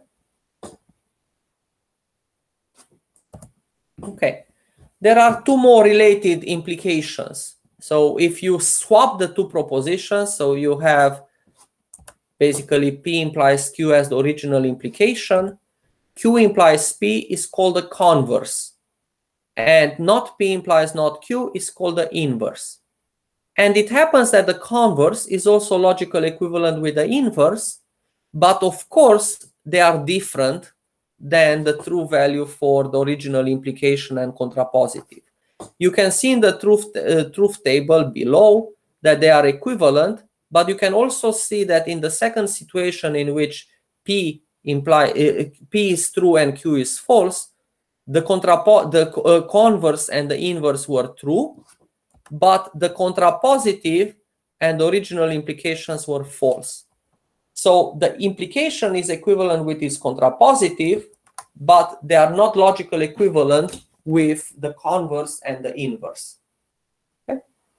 Okay. There are two more related implications. So if you swap the two propositions, so you have basically P implies Q as the original implication, Q implies P is called the converse, and not P implies not Q is called the inverse. And it happens that the converse is also logical equivalent with the inverse, but of course they are different than the true value for the original implication and contrapositive. You can see in the truth table below that they are equivalent, but you can also see that in the second situation in which P is true and Q is false, the converse and the inverse were true, but the contrapositive and the original implications were false. So the implication is equivalent with its contrapositive, but they are not logical equivalent with the converse and the inverse. Okay?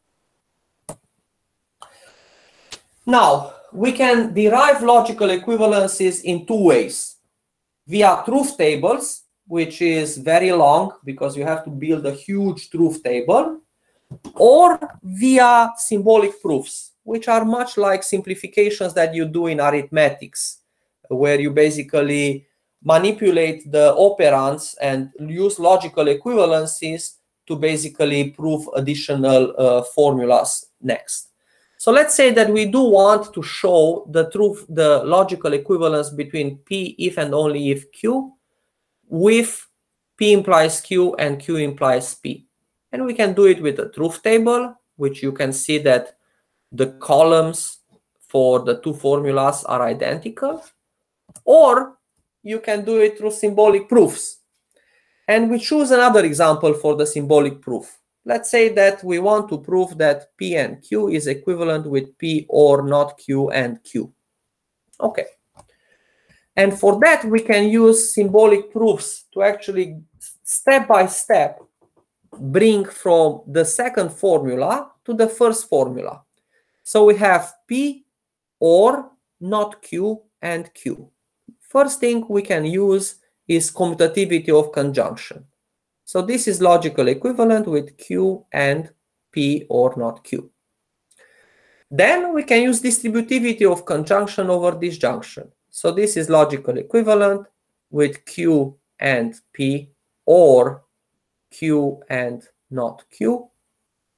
Now, we can derive logical equivalences in two ways. Via truth tables, which is very long because you have to build a huge truth table, or via symbolic proofs, which are much like simplifications that you do in arithmetics, where you basically manipulate the operands and use logical equivalencies to basically prove additional formulas next. So let's say that we do want to show the logical equivalence between P if and only if Q with P implies Q and Q implies P. And we can do it with a truth table, which you can see that the columns for the two formulas are identical, or you can do it through symbolic proofs. And we choose another example for the symbolic proof. Let's say that we want to prove that P and Q is equivalent with P or not Q and Q. Okay. And for that, we can use symbolic proofs to actually step by step bring from the second formula to the first formula. So we have P or not Q and Q. First thing we can use is commutativity of conjunction. So this is logical equivalent with Q and P or not Q. Then we can use distributivity of conjunction over disjunction. So this is logical equivalent with Q and P or Q and not Q.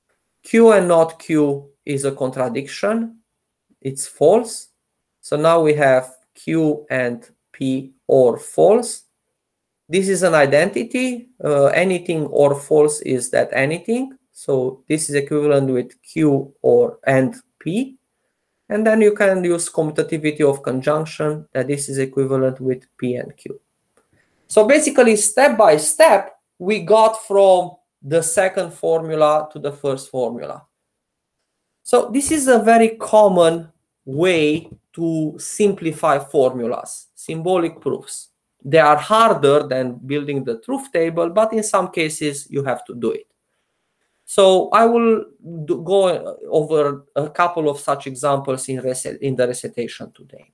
Q and not Q is a contradiction. It's false. So now we have Q and P or false. This is an identity. Anything or false is that anything. So this is equivalent with Q or and P. And then you can use commutativity of conjunction, that this is equivalent with P and Q. So basically, step by step, we got from the second formula to the first formula. So this is a very common way to simplify formulas, symbolic proofs. They are harder than building the truth table, but in some cases, you have to do it. So I will go over a couple of such examples in the recitation today.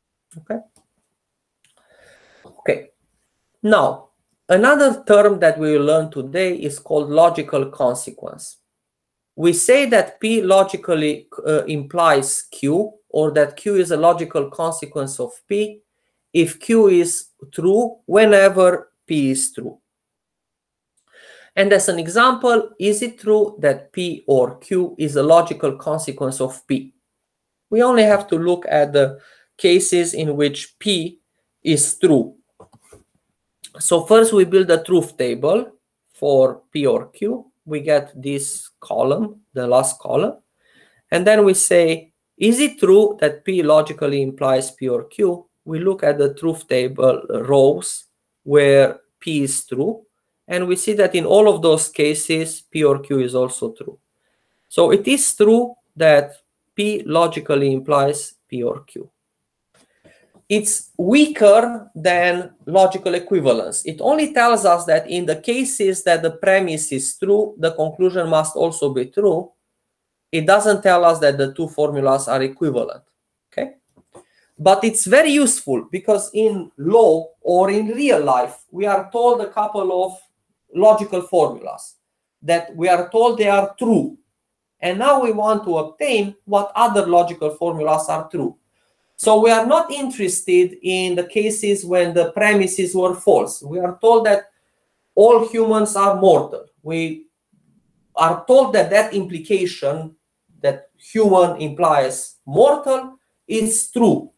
Okay. Now, another term that we will learn today is called logical consequence. We say that P logically implies Q, or that Q is a logical consequence of P if Q is true whenever P is true. And as an example, is it true that P or Q is a logical consequence of P? We only have to look at the cases in which P is true. So first we build a truth table for P or Q. We get this column, the last column. And then we say, is it true that P logically implies P or Q? We look at the truth table rows where P is true. And we see that in all of those cases, P or Q is also true. So it is true that P logically implies P or Q. It's weaker than logical equivalence. It only tells us that in the cases that the premise is true, the conclusion must also be true. It doesn't tell us that the two formulas are equivalent. Okay? But it's very useful because in law or in real life, we are told a couple of logical formulas that we are told they are true. And now we want to obtain what other logical formulas are true. So we are not interested in the cases when the premises were false. We are told that all humans are mortal. We are told that that implication that human implies mortal is true.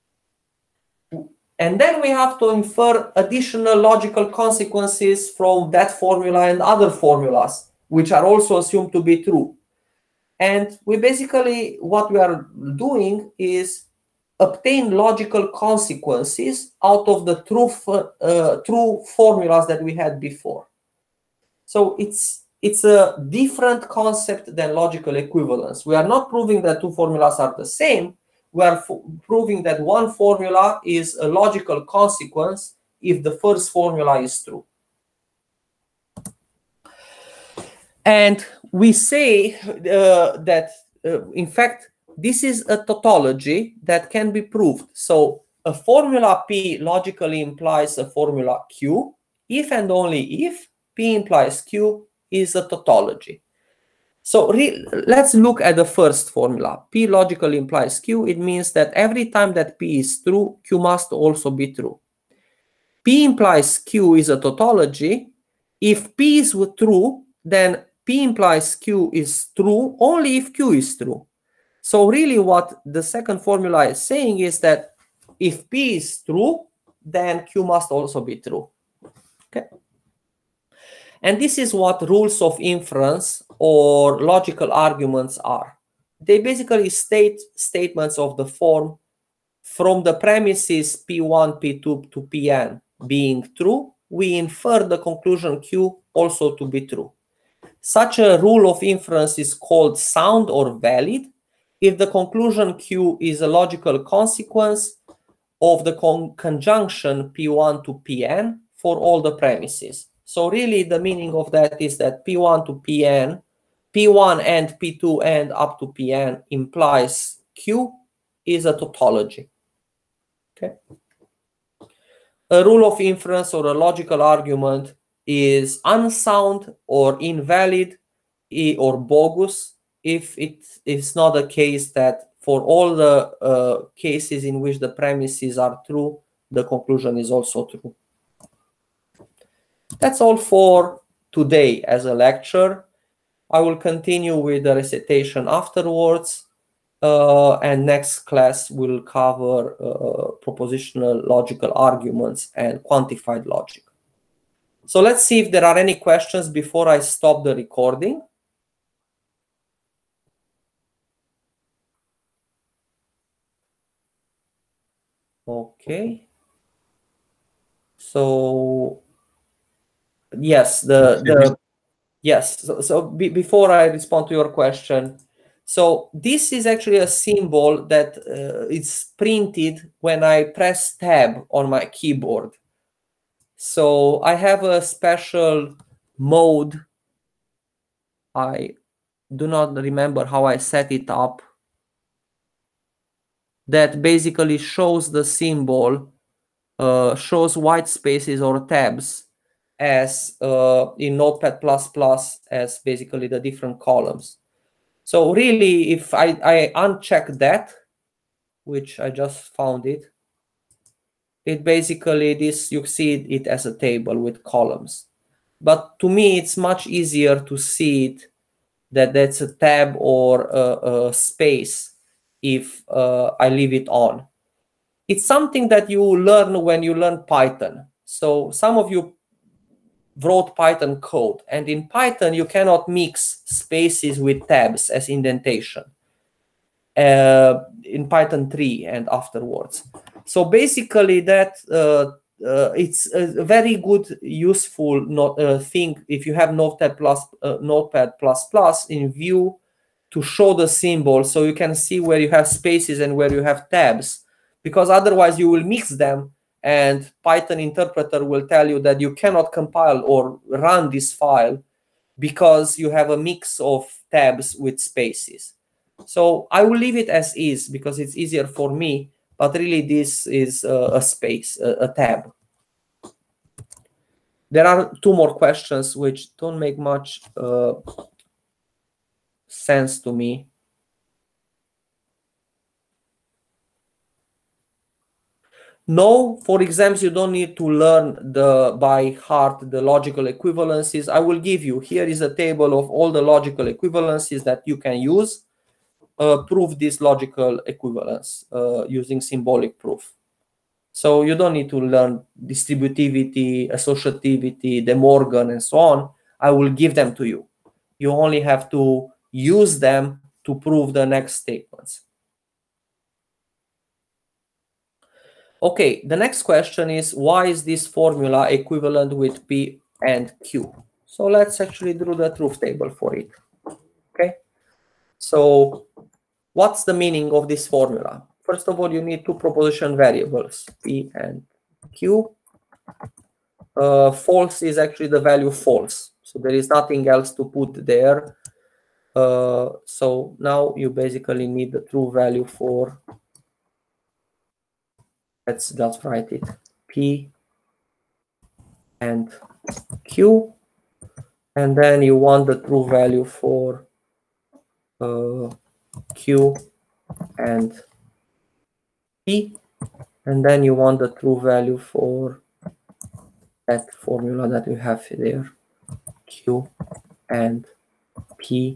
And then we have to infer additional logical consequences from that formula and other formulas, which are also assumed to be true. And we basically, what we are doing is obtain logical consequences out of the true formulas that we had before. So it's a different concept than logical equivalence. We are not proving that two formulas are the same. We are proving that one formula is a logical consequence if the first formula is true. And we say that, in fact, this is a tautology that can be proved. So a formula P logically implies a formula Q if and only if P implies Q is a tautology. So let's look at the first formula. P logically implies Q. It means that every time that P is true, Q must also be true. P implies Q is a tautology. If P is true, then P implies Q is true only if Q is true. So really what the second formula is saying is that if P is true, then Q must also be true. Okay. And this is what rules of inference or logical arguments are. They basically state statements of the form from the premises P1, P2 to Pn being true, we infer the conclusion Q also to be true. Such a rule of inference is called sound or valid if the conclusion Q is a logical consequence of the conjunction P1 to Pn for all the premises. So really the meaning of that is that P1 to Pn, P1 and P2 and up to Pn implies Q is a tautology. Okay. A rule of inference or a logical argument is unsound or invalid or bogus if it is not the case that for all the cases in which the premises are true, the conclusion is also true. That's all for today as a lecture. I will continue with the recitation afterwards. And next class will cover propositional logical arguments and quantified logic. So let's see if there are any questions before I stop the recording. Okay. So yes, yes. So before I respond to your question, so this is actually a symbol that it's printed when I press tab on my keyboard. So I have a special mode. I do not remember how I set it up, that basically shows the symbol, shows white spaces or tabs as in Notepad++ as basically the different columns. So really, if I uncheck that, which I just found it basically this, you see it as a table with columns. But to me, it's much easier to see it that that's a tab or a space if I leave it on. It's something that you learn when you learn Python. So some of you wrote Python code, and in Python you cannot mix spaces with tabs as indentation in Python 3 and afterwards. So basically that it's a very good, useful thing if you have Notepad++ in Vue to show the symbol, so you can see where you have spaces and where you have tabs, because otherwise you will mix them and Python interpreter will tell you that you cannot compile or run this file because you have a mix of tabs with spaces. So I will leave it as is because it's easier for me, but really this is a space, a tab. There are two more questions which don't make much sense to me. No, for exams, you don't need to learn by heart the logical equivalences. I will give you, here is a table of all the logical equivalences that you can use. Prove this logical equivalence using symbolic proof. So you don't need to learn distributivity, associativity, De Morgan, and so on. I will give them to you. You only have to use them to prove the next statements. Okay, the next question is, why is this formula equivalent with P and Q? So let's actually draw the truth table for it. Okay, so what's the meaning of this formula? First of all, you need two proposition variables, P and Q. False is actually the value false, so there is nothing else to put there. So now you basically need the true value for, let's just write it, P and Q, and then you want the true value for Q and P, and then you want the true value for that formula that you have there, Q and P,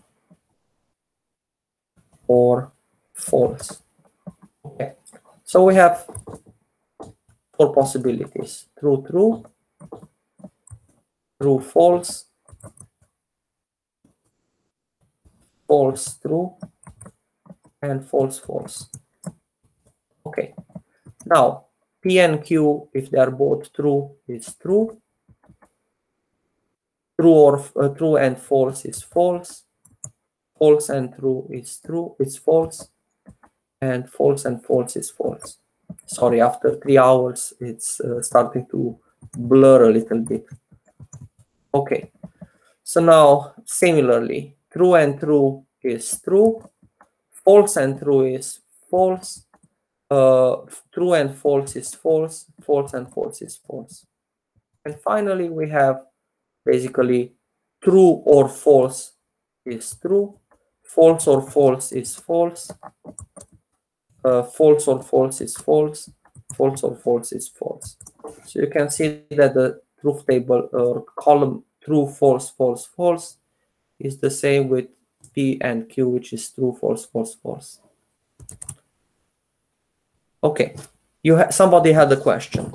or false. Okay, so we have four possibilities: true, true, true, false, false, true, and false, false. Okay, now P and Q, if they are both true, is true. True and false is false. False and true is true, it's false. And false and false is false. Sorry, after 3 hours, it's starting to blur a little bit. Okay, so now similarly, true and true is true. False and true is false. True and false is false. False and false is false. And finally, we have basically true or false is true. False or false is false. False or false is false. False or false is false. So you can see that the truth table or column true, false, false, false is the same with P and Q, which is true, false, false, false. Okay, somebody had a question.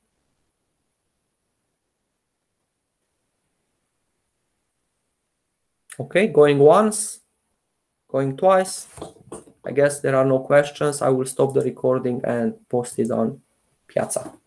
Okay, going once, going twice. I guess there are no questions. I will stop the recording and post it on Piazza.